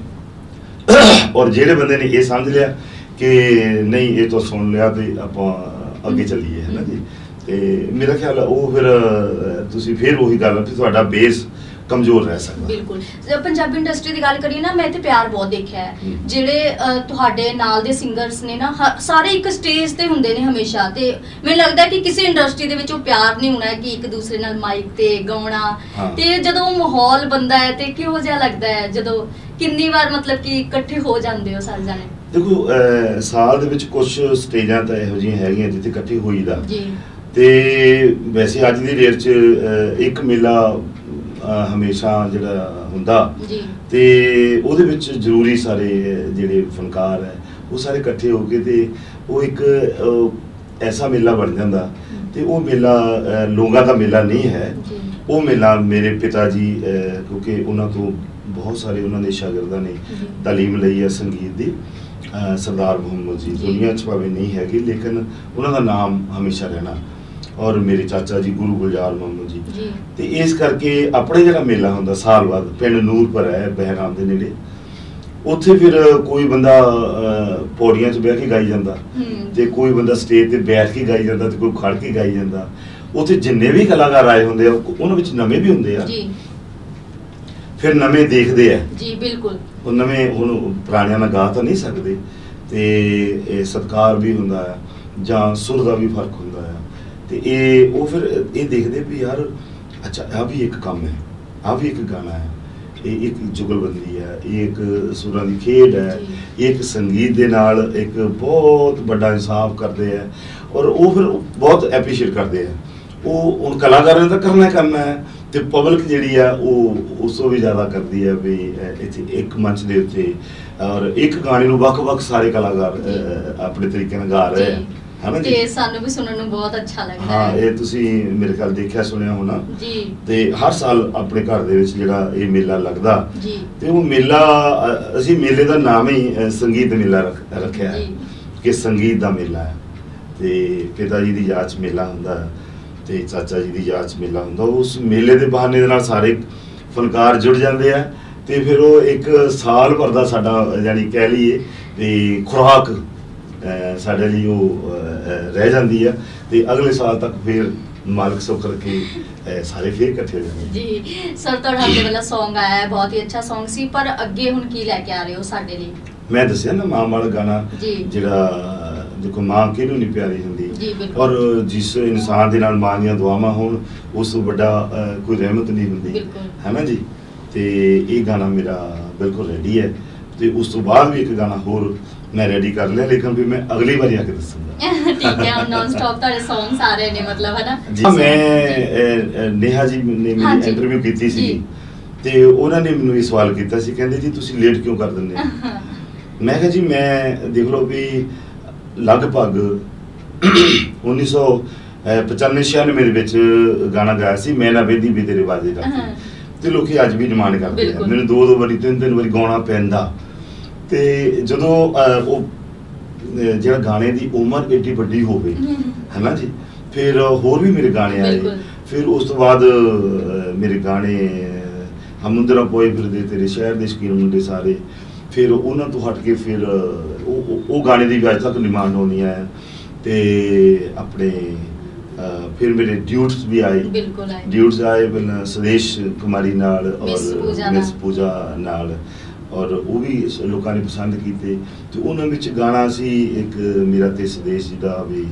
ਔਰ ਜਿਹੜੇ ਬੰਦੇ ਨੇ ਇਹ ਸਮਝ ਲਿਆ ਕਿ ਨਹੀਂ ਇਹ ਤਾਂ ਸੁਣ ਲਿਆ ਤੇ ਆਪਾਂ ਅੱਗੇ ਚੱਲੀਏ, ਹੈ ਨਾ ਜੀ। ਤੇ ਮੇਰਾ ਖਿਆਲ ਉਹ ਫਿਰ ਤੁਸੀਂ ਫਿਰ ਉਹੀ ਗੱਲ ਕਿ ਤੁਹਾਡਾ ਬੇਸ ਕਮਜ਼ੋਰ ਰਹਿ ਸਕਦਾ। ਬਿਲਕੁਲ। ਪੰਜਾਬੀ ਇੰਡਸਟਰੀ ਦੀ ਗੱਲ ਕਰੀਏ ਨਾ, ਮੈਂ ਇੱਥੇ ਪਿਆਰ ਬਹੁਤ ਦੇਖਿਆ ਹੈ। ਜਿਹੜੇ ਤੁਹਾਡੇ ਨਾਲ ਦੇ ਸਿੰਗਰਸ ਨੇ ਨਾ, ਸਾਰੇ ਇੱਕ ਸਟੇਜ ਤੇ ਹੁੰਦੇ ਨੇ ਹਮੇਸ਼ਾ। ਤੇ ਮੈਨੂੰ ਲੱਗਦਾ ਕਿ ਕਿਸੇ ਇੰਡਸਟਰੀ ਦੇ ਵਿੱਚ ਉਹ ਪਿਆਰ ਨਹੀਂ ਹੋਣਾ ਕਿ ਇੱਕ ਦੂਸਰੇ ਨਾਲ ਮਾਈਕ ਤੇ ਗਾਉਣਾ। ਤੇ ਜਦੋਂ ਉਹ ਮਾਹੌਲ ਬਣਦਾ ਹੈ ਤੇ ਕਿਹੋ ਜਿਹਾ ਲੱਗਦਾ ਹੈ ਜਦੋਂ ਕਿੰਨੀ ਵਾਰ ਮਤਲਬ ਕਿ ਇਕੱਠੇ ਹੋ ਜਾਂਦੇ ਹੋ ਸਾਰੇ ਜਾਣੇ? ਦੇਖੋ ਸਾਲ ਦੇ ਵਿੱਚ ਕੁਝ ਸਟੇਜਾਂ ਤਾਂ ਇਹੋ ਜਿਹੀਆਂ ਹੈਗੀਆਂ ਜਿੱਥੇ ਇਕੱਠੇ ਹੋਈਦਾ ਜੀ। ਤੇ ਵੈਸੇ ਅੱਜ ਦੀ ਡੇਟ 'ਚ ਇੱਕ ਮੇਲਾ ਹਮੇਸ਼ਾ ਜਿਹੜਾ ਹੁੰਦਾ ਤੇ ਉਹਦੇ ਵਿੱਚ ਜ਼ਰੂਰੀ ਸਾਰੇ ਜਿਹੜੇ ਫਨਕਾਰ ਹੈ ਉਹ ਸਾਰੇ ਇਕੱਠੇ ਹੋ ਕੇ ਤੇ ਉਹ ਇੱਕ ਐਸਾ ਮੇਲਾ ਬਣ ਜਾਂਦਾ। ਤੇ ਉਹ ਮੇਲਾ ਲੋਕਾਂ ਦਾ ਮੇਲਾ ਨਹੀਂ ਹੈ, ਉਹ ਮੇਲਾ ਮੇਰੇ ਪਿਤਾ ਜੀ ਕਿਉਂਕਿ ਉਹਨਾਂ ਤੋਂ ਬਹੁਤ ਸਾਰੇ ਉਹਨਾਂ ਦੇ ਸ਼ਾਗਿਰਦਾਂ ਨੇ ਤਾਲੀਮ ਲਈ ਹੈ ਸੰਗੀਤ ਦੀ। ਸਰਦਾਰ ਮੁਹੰਮਦ ਜੀ ਦੁਨੀਆ 'ਚ ਭਾਵੇਂ ਨਹੀਂ ਹੈਗੇ ਲੇਕਿਨ ਉਹਨਾਂ ਦਾ ਨਾਮ ਹਮੇਸ਼ਾ ਰਹਿਣਾ। ਔਰ ਮੇਰੇ ਚਾਚਾ ਜੀ ਗੁਰੂ ਗੁਲਜ਼ਾਰ ਮੁਹੰਮਦ ਜੀ। ਤੇ ਇਸ ਕਰਕੇ ਆਪਣੇ ਜਿਹੜਾ ਮੇਲਾ ਹੁੰਦਾ ਸਾਲ ਬਾਅਦ ਪਿੰਡ ਨੂਰਪੁਰ ਹੈ ਬਹਿਰਾਮ ਦੇ ਨੇੜੇ, ਉੱਥੇ ਫਿਰ ਕੋਈ ਬੰਦਾ ਪੌੜੀਆਂ 'ਚ ਬਹਿ ਕੇ ਗਾਈ ਜਾਂਦਾ ਤੇ ਕੋਈ ਬੰਦਾ ਸਟੇਜ ਤੇ ਬੈਠ ਕੇ ਗਾਈ ਜਾਂਦਾ ਤੇ ਕੋਈ ਖੜ ਕੇ ਗਾਈ ਜਾਂਦਾ। ਉੱਥੇ ਜਿੰਨੇ ਵੀ ਕਲਾਕਾਰ ਆਏ ਹੁੰਦੇ ਆ ਉਹਨਾਂ ਵਿੱਚ ਨਵੇਂ ਵੀ ਹੁੰਦੇ ਆ, ਫਿਰ ਨਵੇਂ ਦੇਖਦੇ ਆ ਜੀ। ਬਿਲਕੁਲ ਉਹ ਨਵੇਂ ਹੁਣ ਪੁਰਾਣਿਆਂ ਨਾਲ ਗਾ ਤਾਂ ਨਹੀਂ ਸਕਦੇ ਤੇ ਸਤਿਕਾਰ ਵੀ ਹੁੰਦਾ ਆ ਜਾਂ ਸੁਰ ਦਾ ਵੀ ਫਰਕ ਹੁੰਦਾ ਆ। ਤੇ ਉਹ ਫਿਰ ਇਹ ਦੇਖਦੇ ਵੀ ਯਾਰ ਅੱਛਾ ਆਹ ਵੀ ਇੱਕ ਕੰਮ ਹੈ, ਆਹ ਵੀ ਇੱਕ ਗਾਣਾ ਹੈ, ਇਹ ਇੱਕ ਜੁਗਲਬੰਦੀ ਹੈ, ਇਹ ਇੱਕ ਸੁਰਾਂ ਦੀ ਖੇਡ ਹੈ, ਇਹ ਇੱਕ ਸੰਗੀਤ ਦੇ ਨਾਲ ਇੱਕ ਬਹੁਤ ਵੱਡਾ ਇਨਸਾਫ ਕਰਦੇ ਆ। ਔਰ ਉਹ ਫਿਰ ਬਹੁਤ ਐਪਰੀਸ਼ੀਏਟ ਕਰਦੇ ਆ। ਉਹ ਹੁਣ ਕਲਾਕਾਰਾਂ ਨੇ ਤਾਂ ਕਰਨਾ ਹੈ ਤੇ ਪਬਲਿਕ ਜਿਹੜੀ ਆ ਉਹ ਉਸ ਤੋਂ ਵੀ ਜ਼ਿਆਦਾ ਕਰਦੀ ਹੈ ਵੀ ਇੱਥੇ ਇੱਕ ਮੰਚ ਦੇ ਉੱਤੇ ਔਰ ਇੱਕ ਗਾਣੇ ਨੂੰ ਵੱਖ-ਵੱਖ ਸਾਰੇ ਕਲਾਕਾਰ ਆਪਣੇ ਤਰੀਕੇ ਨਾਲ ਗਾ ਰਹੇ ਆ, ਹਨਾ ਜੀ। ਤੇ ਸਾਨੂੰ ਵੀ ਸੁਣਨ ਨੂੰ ਬਹੁਤ ਅੱਛਾ ਲੱਗਦਾ ਹੈ। ਹਾਂ, ਇਹ ਤੁਸੀਂ ਮੇਰੇ ਖਿਆਲ ਦੇਖਿਆ ਸੁਣਿਆ ਹੋਣਾ ਜੀ। ਤੇ ਹਰ ਸਾਲ ਆਪਣੇ ਘਰ ਦੇ ਵਿੱਚ ਜਿਹੜਾ ਇਹ ਮੇਲਾ ਲੱਗਦਾ ਜੀ ਤੇ ਉਹ ਮੇਲਾ ਅਸੀਂ ਮੇਲੇ ਦਾ ਨਾਮ ਹੀ ਸੰਗੀਤ ਮੇਲਾ ਰੱਖਿਆ ਹੈ ਕਿ ਸੰਗੀਤ ਦਾ ਮੇਲਾ ਹੈ। ਤੇ ਪਿਤਾ ਜੀ ਦੀ ਯਾਦ 'ਚ ਮੇਲਾ ਹੁੰਦਾ ਤੇ ਚਾਚਾ ਜੀ ਦੀ ਯਾਦ 'ਚ ਮੇਲਾ ਹੁੰਦਾ। ਉਸ ਮੇਲੇ ਦੇ ਬਹਾਨੇ ਦੇ ਨਾਲ ਸਾਰੇ ਫਨਕਾਰ ਜੁੜ ਜਾਂਦੇ ਆ ਤੇ ਫਿਰ ਉਹ ਇੱਕ ਸਾਲ ਭਰ ਦਾ ਸਾਡਾ ਯਾਨੀ ਕਹਿ ਲਈਏ ਵੀ ਖੁਰਾਕ ਸਾਡੇ ਲਈ ਉਹ ਰਹਿ ਜਾਂਦੀ ਆ ਤੇ ਅਗਲੇ ਸਾਲ ਤੱਕ ਫਿਰ ਮਾਲਕ ਸੁੱਖ ਰੱਖੇ ਸਾਰੇ ਫਿਰ ਇਕੱਠੇ ਹੋ ਜਾਂਦੇ ਜੀ। ਸਰ ਤੁਹਾਡਾ ਅੱਗੇ ਵਾਲਾ Song ਆਇਆ ਹੈ, ਬਹੁਤ ਹੀ ਅੱਛਾ Song ਸੀ, ਪਰ ਅੱਗੇ ਹੁਣ ਕੀ ਲੈ ਕੇ ਆ ਰਹੇ ਹੋ ਸਾਡੇ ਲਈ? ਮੈਂ ਦੱਸਿਆ ਨਾ ਮਾਂ ਵਾਲਾ ਗਾਣਾ ਜਿਹੜਾ ਦੇਖੋ ਮਾਂ ਕਿਹਨੂੰ ਨਹੀਂ ਪਿਆਰੀ ਹੁੰਦੀ ਔਰ ਜਿਸ ਇਨਸਾਨ ਦੇ ਨਾਲ ਮਾਂ ਦੀਆਂ ਦੁਆਵਾਂ ਹੋਣ ਉਸ ਤੋਂ ਵੱਡਾ ਕੋਈ ਰਹਿਮਤ ਨਹੀਂ ਹੁੰਦੀ, ਹੈ ਨਾ ਜੀ। ਤੇ ਇਹ ਗਾਣਾ ਮੇਰਾ ਬਿਲਕੁਲ ਰੈਡੀ ਹੈ ਤੇ ਉਸ ਤੋਂ ਬਾਅਦ ਵੀ ਇੱਕ ਗਾਣਾ ਹੋਰ ਮੈਂ ਰੈਡੀ ਕਰ ਲਿਆ ਲੇਕਿਨ ਵੀ ਮੈਂ ਅਗਲੀ ਵਾਰੀ ਆ ਕੇ ਦੱਸੂਗਾ। ਠੀਕ ਹੈ, ਹੁਣ ਨਾਨ ਸਟਾਪ ਤੁਹਾਡੇ Songs ਆ ਰਹੇ ਨੇ ਮਤਲਬ, ਹੈ ਨਾ ਜੀ। ਮੈਂ ਨੇਹਾ ਜੀ ਨੇ ਮੇਰੀ ਇੰਟਰਵਿਊ ਕੀਤੀ ਸੀ ਤੇ ਉਹਨਾਂ ਨੇ ਮੈਨੂੰ ਇਹ ਸਵਾਲ ਕੀਤਾ ਸੀ, ਕਹਿੰਦੇ ਜੀ ਤੁਸੀਂ ਲੇਟ ਕਿਉਂ ਕਰ ਦਿੰਦੇ ਹੋ? ਮੈਂ ਕਿਹਾ ਜੀ ਮੈਂ ਦੇਖ ਲਓ ਵੀ ਲਗਭਗ 1995-96 ਦੇ ਵਿੱਚ ਗਾਣਾ ਗਾਇਆ ਸੀ ਮੈਂ ਨਾ ਵੇਦੀ ਵੀ ਤੇਰੇ ਬਾਜੇ ਦਾ ਤੇ ਲੋਕੀ ਅੱਜ ਵੀ ਡਿਮਾਂਡ ਕਰਦੇ ਆ ਮੈਨੂੰ ਦੋ ਵਾਰੀ ਤਿੰਨ ਵਾਰੀ ਗਾਉਣਾ ਪੈਂਦਾ। ਤੇ ਜਦੋਂ ਉਹ ਜਿਹੜਾ ਗਾਣੇ ਦੀ ਉਮਰ ਏਡੀ ਵੱਡੀ ਹੋਵੇ ਹੈ ਨਾ ਜੀ, ਫਿਰ ਹੋਰ ਵੀ ਮੇਰੇ ਗਾਣੇ ਆਏ। ਫਿਰ ਉਸ ਤੋਂ ਬਾਅਦ ਮੇਰੇ ਗਾਣੇ ਹਮੁੰਦਰਾ ਪੋਏ ਫਿਰਦੇ ਤੇਰੇ ਸ਼ਹਿਰ ਦੇ ਸ਼ਕੀਨ ਮੁੰਡੇ ਸਾਰੇ, ਫਿਰ ਉਹਨਾਂ ਤੋਂ ਹਟ ਕੇ ਫਿਰ ਉਹ ਗਾਣੇ ਦੀ ਵੀ ਅੱਜ ਤੱਕ ਡਿਮਾਂਡ ਹੋਣੀ ਹੈ। ਤੇ ਆਪਣੇ ਫਿਰ ਮੇਰੇ ਡਿਊਟਸ ਵੀ ਆਏ, ਡਿਊਟਸ ਆਏ ਪਹਿਲਾਂ ਸੁਦੇਸ਼ ਕੁਮਾਰੀ ਨਾਲ ਔਰ ਮਿਸ ਪੂਜਾ ਨਾਲ ਔਰ ਉਹ ਵੀ ਲੋਕਾਂ ਨੇ ਪਸੰਦ ਕੀਤੇ। ਤੇ ਉਹਨਾਂ ਵਿੱਚ ਗਾਣਾ ਸੀ ਇੱਕ ਮੇਰਾ ਤੇ ਸੁਦੇਸ਼ ਜੀ ਦਾ ਵੀ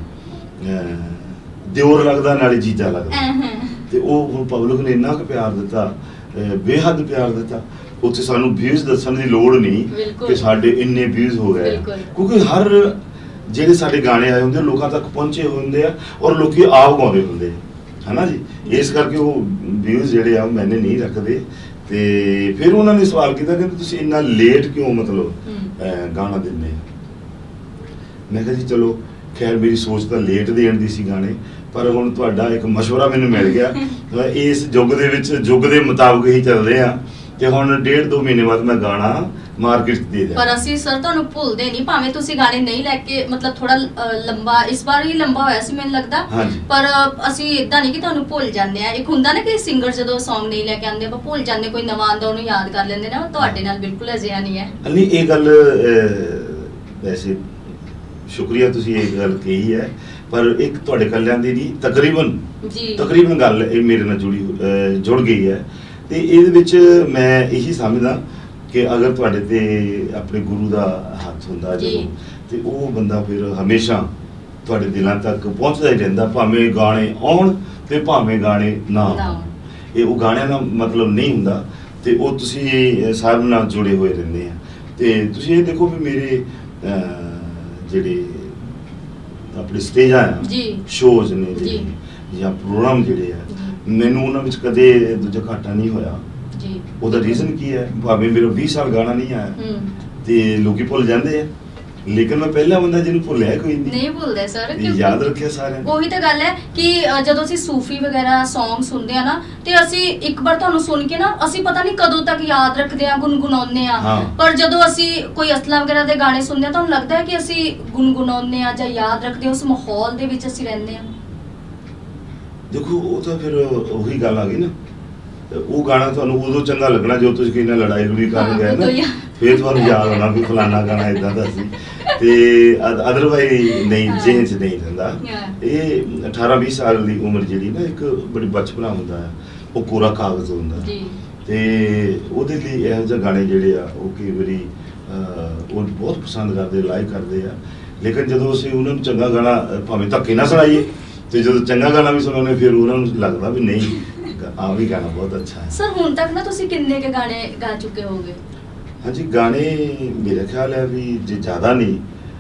ਦਿਓਰ ਲੱਗਦਾ ਨਾਲੇ ਜੀਜਾ ਲੱਗਦਾ ਤੇ ਉਹ ਹੁਣ ਪਬਲਿਕ ਨੇ ਇੰਨਾ ਕੁ ਪਿਆਰ ਦਿੱਤਾ, ਬੇਹੱਦ ਪਿਆਰ ਦਿੱਤਾ। ਉੱਥੇ ਸਾਨੂੰ ਵਿਊਜ਼ ਦੱਸਣ ਦੀ ਲੋੜ ਨਹੀਂ ਕਿ ਸਾਡੇ ਇੰਨੇ ਵਿਊਜ਼ ਹੋ ਗਏ, ਕਿਉਂਕਿ ਹਰ ਜਿਹੜੇ ਸਾਡੇ ਗਾਣੇ ਆਏ ਹੁੰਦੇ ਲੋਕਾਂ ਤੱਕ ਪਹੁੰਚੇ ਹੁੰਦੇ ਆ ਔਰ ਲੋਕੀ ਆਪ ਗਾਉਂਦੇ ਹੁੰਦੇ ਹੈ ਨਾ ਜੀ। ਇਸ ਕਰਕੇ ਉਹ ਵਿਊਜ਼ ਜਿਹੜੇ ਆ ਮੈਨੇ ਨਹੀਂ ਰੱਖਦੇ। ਤੇ ਫਿਰ ਉਹਨਾਂ ਨੇ ਸਵਾਲ ਕੀਤਾ ਕਿ ਤੁਸੀਂ ਇੰਨਾ ਲੇਟ ਕਿਉਂ ਮਤਲਬ ਗਾਣਾ ਦਿੰਦੇ? ਮੈਂ ਕਿਹਾ ਜੀ ਚਲੋ ਖੈਰ ਮੇਰੀ ਸੋਚ ਤਾਂ ਲੇਟ ਦੇਣ ਦੀ ਸੀ ਗਾਣੇ, ਪਰ ਹੁਣ ਤੁਹਾਡਾ ਇੱਕ ਮਸ਼ਵਰਾ ਮੈਨੂੰ ਮਿਲ ਗਿਆ। ਇਸ ਯੁੱਗ ਦੇ ਵਿੱਚ ਯੁੱਗ ਦੇ ਮੁਤਾਬਕ ਹੀ ਚੱਲਦੇ ਆ ਤੇ ਹੁਣ 1.5-2 ਮਹੀਨੇ ਬਾਅਦ ਮੈਂ ਗਾਣਾ ਮਾਰਕੀਟ ਦੇ ਦਿਆਂ। ਪਰ ਅਸੀਂ ਸਰ ਤੁਹਾਨੂੰ ਭੁੱਲਦੇ ਨਹੀਂ, ਭਾਵੇਂ ਤੁਸੀਂ ਗਾਣੇ ਨਹੀਂ ਲੈ ਕੇ ਮਤਲਬ ਥੋੜਾ ਲੰਬਾ ਇਸ ਵਾਰ ਹੀ ਲੰਬਾ ਹੋਇਆ ਸੀ ਮੈਨੂੰ ਲੱਗਦਾ, ਪਰ ਅਸੀਂ ਇਦਾਂ ਨਹੀਂ ਕਿ ਤੁਹਾਨੂੰ ਭੁੱਲ ਜਾਂਦੇ ਆ। ਇੱਕ ਹੁੰਦਾ ਨਾ ਕਿ ਸਿੰਗਰ ਜਦੋਂ Song ਨਹੀਂ ਲੈ ਕੇ ਆਉਂਦੇ ਆਪਾਂ ਭੁੱਲ ਜਾਂਦੇ, ਕੋਈ ਨਵਾਂ ਆਉਂਦਾ ਉਹਨੂੰ ਯਾਦ ਕਰ ਲੈਂਦੇ ਨਾ, ਤੁਹਾਡੇ ਨਾਲ ਬਿਲਕੁਲ ਅਜਿਹਾ ਨਹੀਂ ਹੈ। ਨਹੀਂ ਇਹ ਗੱਲ ਵੈਸੇ ਸ਼ੁਕਰੀਆ ਤੁਸੀਂ ਇਹ ਗੱਲ ਕਹੀ ਹੈ, ਪਰ ਇੱਕ ਤੁਹਾਡੇ ਕੱਲਿਆਂ ਦੀ ਨਹੀਂ ਤਕਰੀਬਨ ਗੱਲ ਇਹ ਮੇਰੇ ਨਾਲ ਜੁੜ ਗਈ ਹੈ। ਤੇ ਇਹਦੇ ਵਿੱਚ ਮੈਂ ਇਹੀ ਸਮਝਦਾ ਕਿ ਅਗਰ ਤੁਹਾਡੇ ਤੇ ਆਪਣੇ ਗੁਰੂ ਦਾ ਹੱਥ ਹੁੰਦਾ ਜਦੋਂ ਤੇ ਉਹ ਬੰਦਾ ਫਿਰ ਹਮੇਸ਼ਾ ਤੁਹਾਡੇ ਦਿਲਾਂ ਤੱਕ ਪਹੁੰਚਦਾ ਹੀ ਰਹਿੰਦਾ, ਭਾਵੇਂ ਗਾਣੇ ਆਉਣ ਤੇ ਭਾਵੇਂ ਗਾਣੇ ਨਾ ਆਉਣ। ਇਹ ਉਹ ਗਾਣਿਆਂ ਦਾ ਮਤਲਬ ਨਹੀਂ ਹੁੰਦਾ ਤੇ ਉਹ ਤੁਸੀਂ ਸਾਰਿਆਂ ਨਾਲ ਜੁੜੇ ਹੋਏ ਰਹਿੰਦੇ ਆ। ਤੇ ਤੁਸੀਂ ਇਹ ਦੇਖੋ ਵੀ ਮੇਰੇ ਜਿਹੜੇ ਆਪਣੇ ਸਟੇਜਾਂ ਆ ਸ਼ੋਜ਼ ਨੇ ਜਾਂ ਪ੍ਰੋਗਰਾਮ ਜਿਹੜੇ ਆ ਮੈਨੂੰ ਉਹਨਾਂ ਵਿੱਚ ਕਦੇ ਦੂਜਾ ਘਾਟਾ ਨਹੀਂ ਹੋਇਆ। ਉਹਦਾ ਰੀਜ਼ਨ ਕੀ ਹੈ? ਭਾਵੇਂ ਮੇਰਾ 20 ਸਾਲ ਗਾਣਾ ਨਹੀਂ ਆਇਆ ਤੇ ਲੋਕੀ ਭੁੱਲ ਜਾਂਦੇ ਆ ਲੇਕਿਨ ਮੈਂ ਪਹਿਲਾ ਬੰਦਾ ਜਿਹਨੂੰ ਭੁੱਲਿਆ ਕੋਈ ਨਹੀਂ ਭੁੱਲਦਾ ਸਰ, ਯਾਦ ਰੱਖਿਆ ਸਾਰਿਆਂ ਨੇ। ਉਹੀ ਤਾਂ ਗੱਲ ਹੈ ਕਿ ਜਦੋਂ ਅਸੀਂ ਸੂਫੀ ਵਗੈਰਾ Song ਸੁਣਦੇ ਆ ਨਾ, ਤੇ ਅਸੀਂ ਇੱਕ ਵਾਰ ਤੁਹਾਨੂੰ ਸੁਣ ਕੇ ਨਾ ਅਸੀਂ ਪਤਾ ਨਹੀਂ ਕਦੋਂ ਤੱਕ ਯਾਦ ਰੱਖਦੇ ਆ, ਗੁੰਗੁਣਾਉਂਦੇ ਆ। ਪਰ ਜਦੋਂ ਅਸੀਂ ਕੋਈ ਅਸਲਾ ਵਗੈਰਾ ਦੇ ਗਾਣੇ ਸੁਣਦੇ ਆ ਤੁਹਾਨੂੰ ਲੱਗਦਾ ਹੈ ਕਿ ਅਸੀਂ ਗੁੰਗੁਣਾਉਂਦੇ ਆ ਜਾਂ ਯਾਦ ਰੱਖਦੇ ਆ, ਉਸ ਮਾਹੌਲ ਦੇ ਵਿੱਚ ਅਸੀਂ ਰਹਿੰਦੇ ਆ। ਦੇਖੋ ਉਹ ਤਾਂ ਫਿਰ ਉਹੀ ਗੱਲ ਆ ਗਈ ਨਾ, ਉਹ ਗਾਣਾ ਤੁਹਾਨੂੰ ਉਦੋਂ ਚੰਗਾ ਲੱਗਣਾ ਜਦੋਂ ਤੁਸੀਂ ਕਿੰਨਾ ਲੜਾਈ ਲੜੀ ਕਰਨ ਗਏ ਨਾ, ਫਿਰ ਤੁਹਾਨੂੰ ਯਾਦ ਆਉਣਾ ਵੀ ਫਲਾਨਾ ਗਾਣਾ ਇਦਾਂ ਦਾ ਸੀ, ਤੇ ਅਦਰਵਾਈਜ਼ ਨਹੀਂ ਜਿਹੇ 'ਚ ਨਹੀਂ ਰਹਿੰਦਾ। ਇਹ 18-20 ਸਾਲ ਦੀ ਉਮਰ ਜਿਹੜੀ ਨਾ, ਇੱਕ ਬੜੀ ਬਚਪਨਾ ਹੁੰਦਾ ਹੈ, ਉਹ ਕੋਰਾ ਕਾਗਜ਼ ਹੁੰਦਾ ਤੇ ਉਹਦੇ ਲਈ ਇਹੋ ਜਿਹੇ ਗਾਣੇ ਜਿਹੜੇ ਆ ਉਹ ਕਈ ਵਾਰੀ ਉਹ ਬਹੁਤ ਪਸੰਦ ਕਰਦੇ, ਲਾਈਕ ਕਰਦੇ ਆ। ਲੇਕਿਨ ਜਦੋਂ ਅਸੀਂ ਉਹਨਾਂ ਨੂੰ ਚੰਗਾ ਗਾਣਾ ਭਾਵੇਂ ਧੱਕੇ ਨਾ ਸੁਣਾਈਏ, ਤੇ ਜਦੋਂ ਚੰਗਾ ਗਾਣਾ ਵੀ ਸੁਣਾਉਂਦੇ ਫਿਰ ਉਹਨਾਂ ਨੂੰ ਲੱਗਦਾ ਵੀ ਨਹੀਂ ਆ ਵੀ ਗਾਣਾ ਬਹੁਤ ਅੱਛਾ ਹੈ। ਸਰ ਹੁਣ ਤੱਕ ਨਾ ਤੁਸੀਂ ਕਿੰਨੇ ਕੇ ਗਾਣੇ ਗਾ ਚੁੱਕੇ ਹੋਗੇ? ਹਾਂਜੀ, ਗਾਣੇ ਮੇਰਾ ਖਿਆਲ ਹੈ ਵੀ ਜੇ ਜ਼ਿਆਦਾ ਨਹੀਂ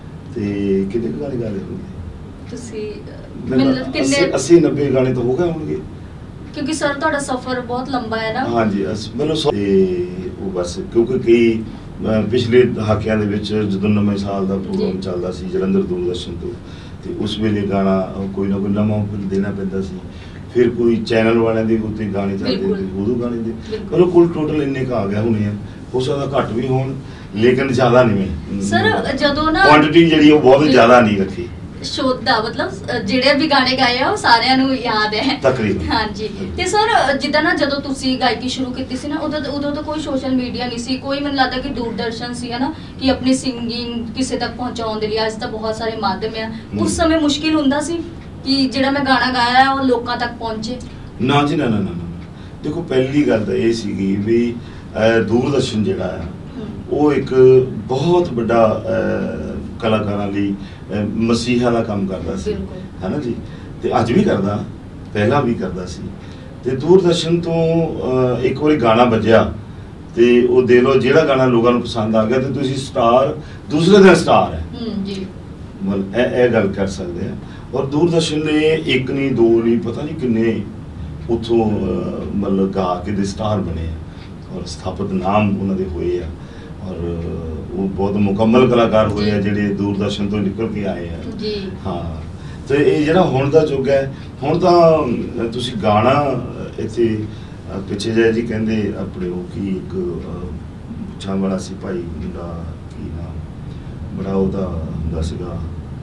ਤੇ ਕਿੰਨੇ ਗਾਣੇ ਗਾ ਲਏ ਹੋਣਗੇ ਤੁਸੀਂ? ਮਤਲਬ ਕਿੰਨੇ 80-90 ਗਾਣੇ ਤਾਂ ਹੋ ਗਏ ਹੋਣਗੇ, ਕਿਉਂਕਿ ਸਰ ਤੁਹਾਡਾ ਸਫ਼ਰ ਬਹੁਤ ਲੰਬਾ ਹੈ ਨਾ। ਹਾਂਜੀ, ਮਤਲਬ ਤੇ ਉਹ ਬਸ ਕਿਉਂਕਿ ਕਈ ਪਿਛਲੇ ਦਹਾਕਿਆਂ ਦੇ ਵਿੱਚ ਜਦੋਂ ਨਵੇਂ ਸਾਲ ਦਾ ਪ੍ਰੋਗਰਾਮ ਚੱਲਦਾ ਸੀ ਜਲੰਧਰ ਦੂਰਦਰਸ਼ਨ ਤੋਂ, ਤੇ ਉਸ ਵੇਲੇ ਗਾਣਾ ਕੋਈ ਨਾ ਕੋਈ ਨਵਾਂ ਦੇਣਾ ਪੈਂਦਾ ਸੀ। ਫਿਰ ਕੋਈ ਚੈਨਲ ਵਾਲਿਆਂ ਦੇ ਉੱਤੇ ਗਾਣੇ ਚੱਲਦੇ ਸੀ, ਉਦੋਂ ਗਾਣੇ ਦੇ ਮਤਲਬ ਕੁੱਲ ਟੋਟਲ ਇੰਨੇ ਕੁ ਆ ਗਿਆ ਹੋਣੇ ਆ। ਹੋ ਸਕਦਾ ਘੱਟ ਵੀ ਹੋਣ, ਲੇਕਿਨ ਜ਼ਿਆਦਾ ਨਹੀਂ। ਸਰ ਜਦੋਂ ਨਾ ਕੁਆਂਟੀਟੀ ਜਿਹੜੀ ਉਹ ਬਹੁਤ ਜ਼ਿਆਦਾ ਨਹੀਂ ਰੱਖੀ ਸ਼ੋਧਾ, ਮਤਲਬ ਜਿਹੜੇ ਵੀ ਗਾਣੇ ਗਾਏ ਆ ਉਹ ਸਾਰਿਆਂ ਨੂੰ ਯਾਦ ਹੈ ਤਕਰੀਬਨ। ਹਾਂਜੀ, ਤੇ ਸਰ ਜਿੱਦਾਂ ਨਾ ਜਦੋਂ ਤੁਸੀਂ ਗਾਇਕੀ ਸ਼ੁਰੂ ਕੀਤੀ ਸੀ ਨਾ, ਉਦੋਂ ਤਾਂ ਕੋਈ ਸੋਸ਼ਲ ਮੀਡੀਆ ਨਹੀਂ ਸੀ, ਕੋਈ ਮੈਨੂੰ ਲੱਗਦਾ ਕਿ ਦੂਰਦਰਸ਼ਨ ਸੀ ਹੈ ਨਾ, ਕਿ ਆਪਣੀ ਸਿੰਗਿੰਗ ਕਿਸੇ ਤੱਕ ਪਹੁੰਚਾਉਣ ਦੇ ਲਈ। ਅੱਜ ਤਾਂ ਬਹੁਤ ਸਾਰੇ ਮਾਧਿਅਮ ਆ। ਉਸ ਸਮੇਂ ਮੁਸ਼ਕਿਲ ਹੁੰਦਾ ਸੀ ਕਿ ਜਿਹੜਾ ਮੈਂ ਗਾਣਾ ਗਾਇਆ ਉਹ ਲੋਕਾਂ ਤੱਕ ਪਹੁੰਚੇ? ਨਾ ਜੀ, ਨਾ। ਦੇਖੋ ਪਹਿਲੀ ਗੱਲ ਤਾਂ ਇਹ ਸੀਗੀ ਵੀ ਦੂਰਦਰਸ਼ਨ ਜਿਹੜਾ ਆ ਉਹ ਇੱਕ ਬਹੁਤ ਵੱਡਾ ਕਲਾਕਾਰਾਂ ਲਈ ਮਸੀਹਾ ਦਾ ਕੰਮ ਕਰਦਾ ਸੀ, ਹੈ ਨਾ ਜੀ। ਤੇ ਅੱਜ ਵੀ ਕਰਦਾ, ਪਹਿਲਾਂ ਵੀ ਕਰਦਾ ਸੀ। ਤੇ ਦੂਰਦਰਸ਼ਨ ਤੋਂ ਇੱਕ ਵਾਰੀ ਗਾਣਾ ਵੱਜਿਆ ਤੇ ਉਹ ਦੇ ਲੋ, ਜਿਹੜਾ ਗਾਣਾ ਲੋਕਾਂ ਨੂੰ ਪਸੰਦ ਆ ਗਿਆ ਤੇ ਤੁਸੀਂ ਸਟਾਰ, ਦੂਸਰੇ ਦਿਨ ਸਟਾਰ ਹੈ ਜੀ। ਮਤਲਬ ਇਹ ਗੱਲ ਕਰ ਸਕਦੇ ਆ। ਔਰ ਦੂਰਦਰਸ਼ਨ ਨੇ ਇੱਕ ਨਹੀਂ, ਦੋ ਨਹੀਂ, ਪਤਾ ਨਹੀਂ ਕਿੰਨੇ ਉੱਥੋਂ ਮਤਲਬ ਗਾ ਕੇ ਦੇ ਸਟਾਰ ਬਣੇ ਆ, ਔਰ ਸਥਾਪਿਤ ਨਾਮ ਉਹਨਾਂ ਦੇ ਹੋਏ ਆ, ਔਰ ਉਹ ਬਹੁਤ ਮੁਕੰਮਲ ਕਲਾਕਾਰ ਹੋਏ ਆ ਜਿਹੜੇ ਦੂਰਦਰਸ਼ਨ ਤੋਂ ਨਿਕਲ ਕੇ ਆਏ ਆ ਜੀ। ਹਾਂ, ਤੇ ਇਹ ਜਿਹੜਾ ਹੁਣ ਦਾ ਯੁੱਗ ਹੈ, ਹੁਣ ਤਾਂ ਤੁਸੀਂ ਗਾਣਾ ਇੱਥੇ ਪਿੱਛੇ ਜਿਹੇ ਜੀ ਕਹਿੰਦੇ ਆਪਣੇ ਉਹ ਕੀ ਇੱਕ ਪੁੱਛਾਂ ਵਾਲਾ ਸੀ ਭਾਈ ਮੁੰਡਾ, ਕੀ ਨਾਮ ਬੜਾ ਉਹਦਾ ਹੁੰਦਾ ਸੀਗਾ,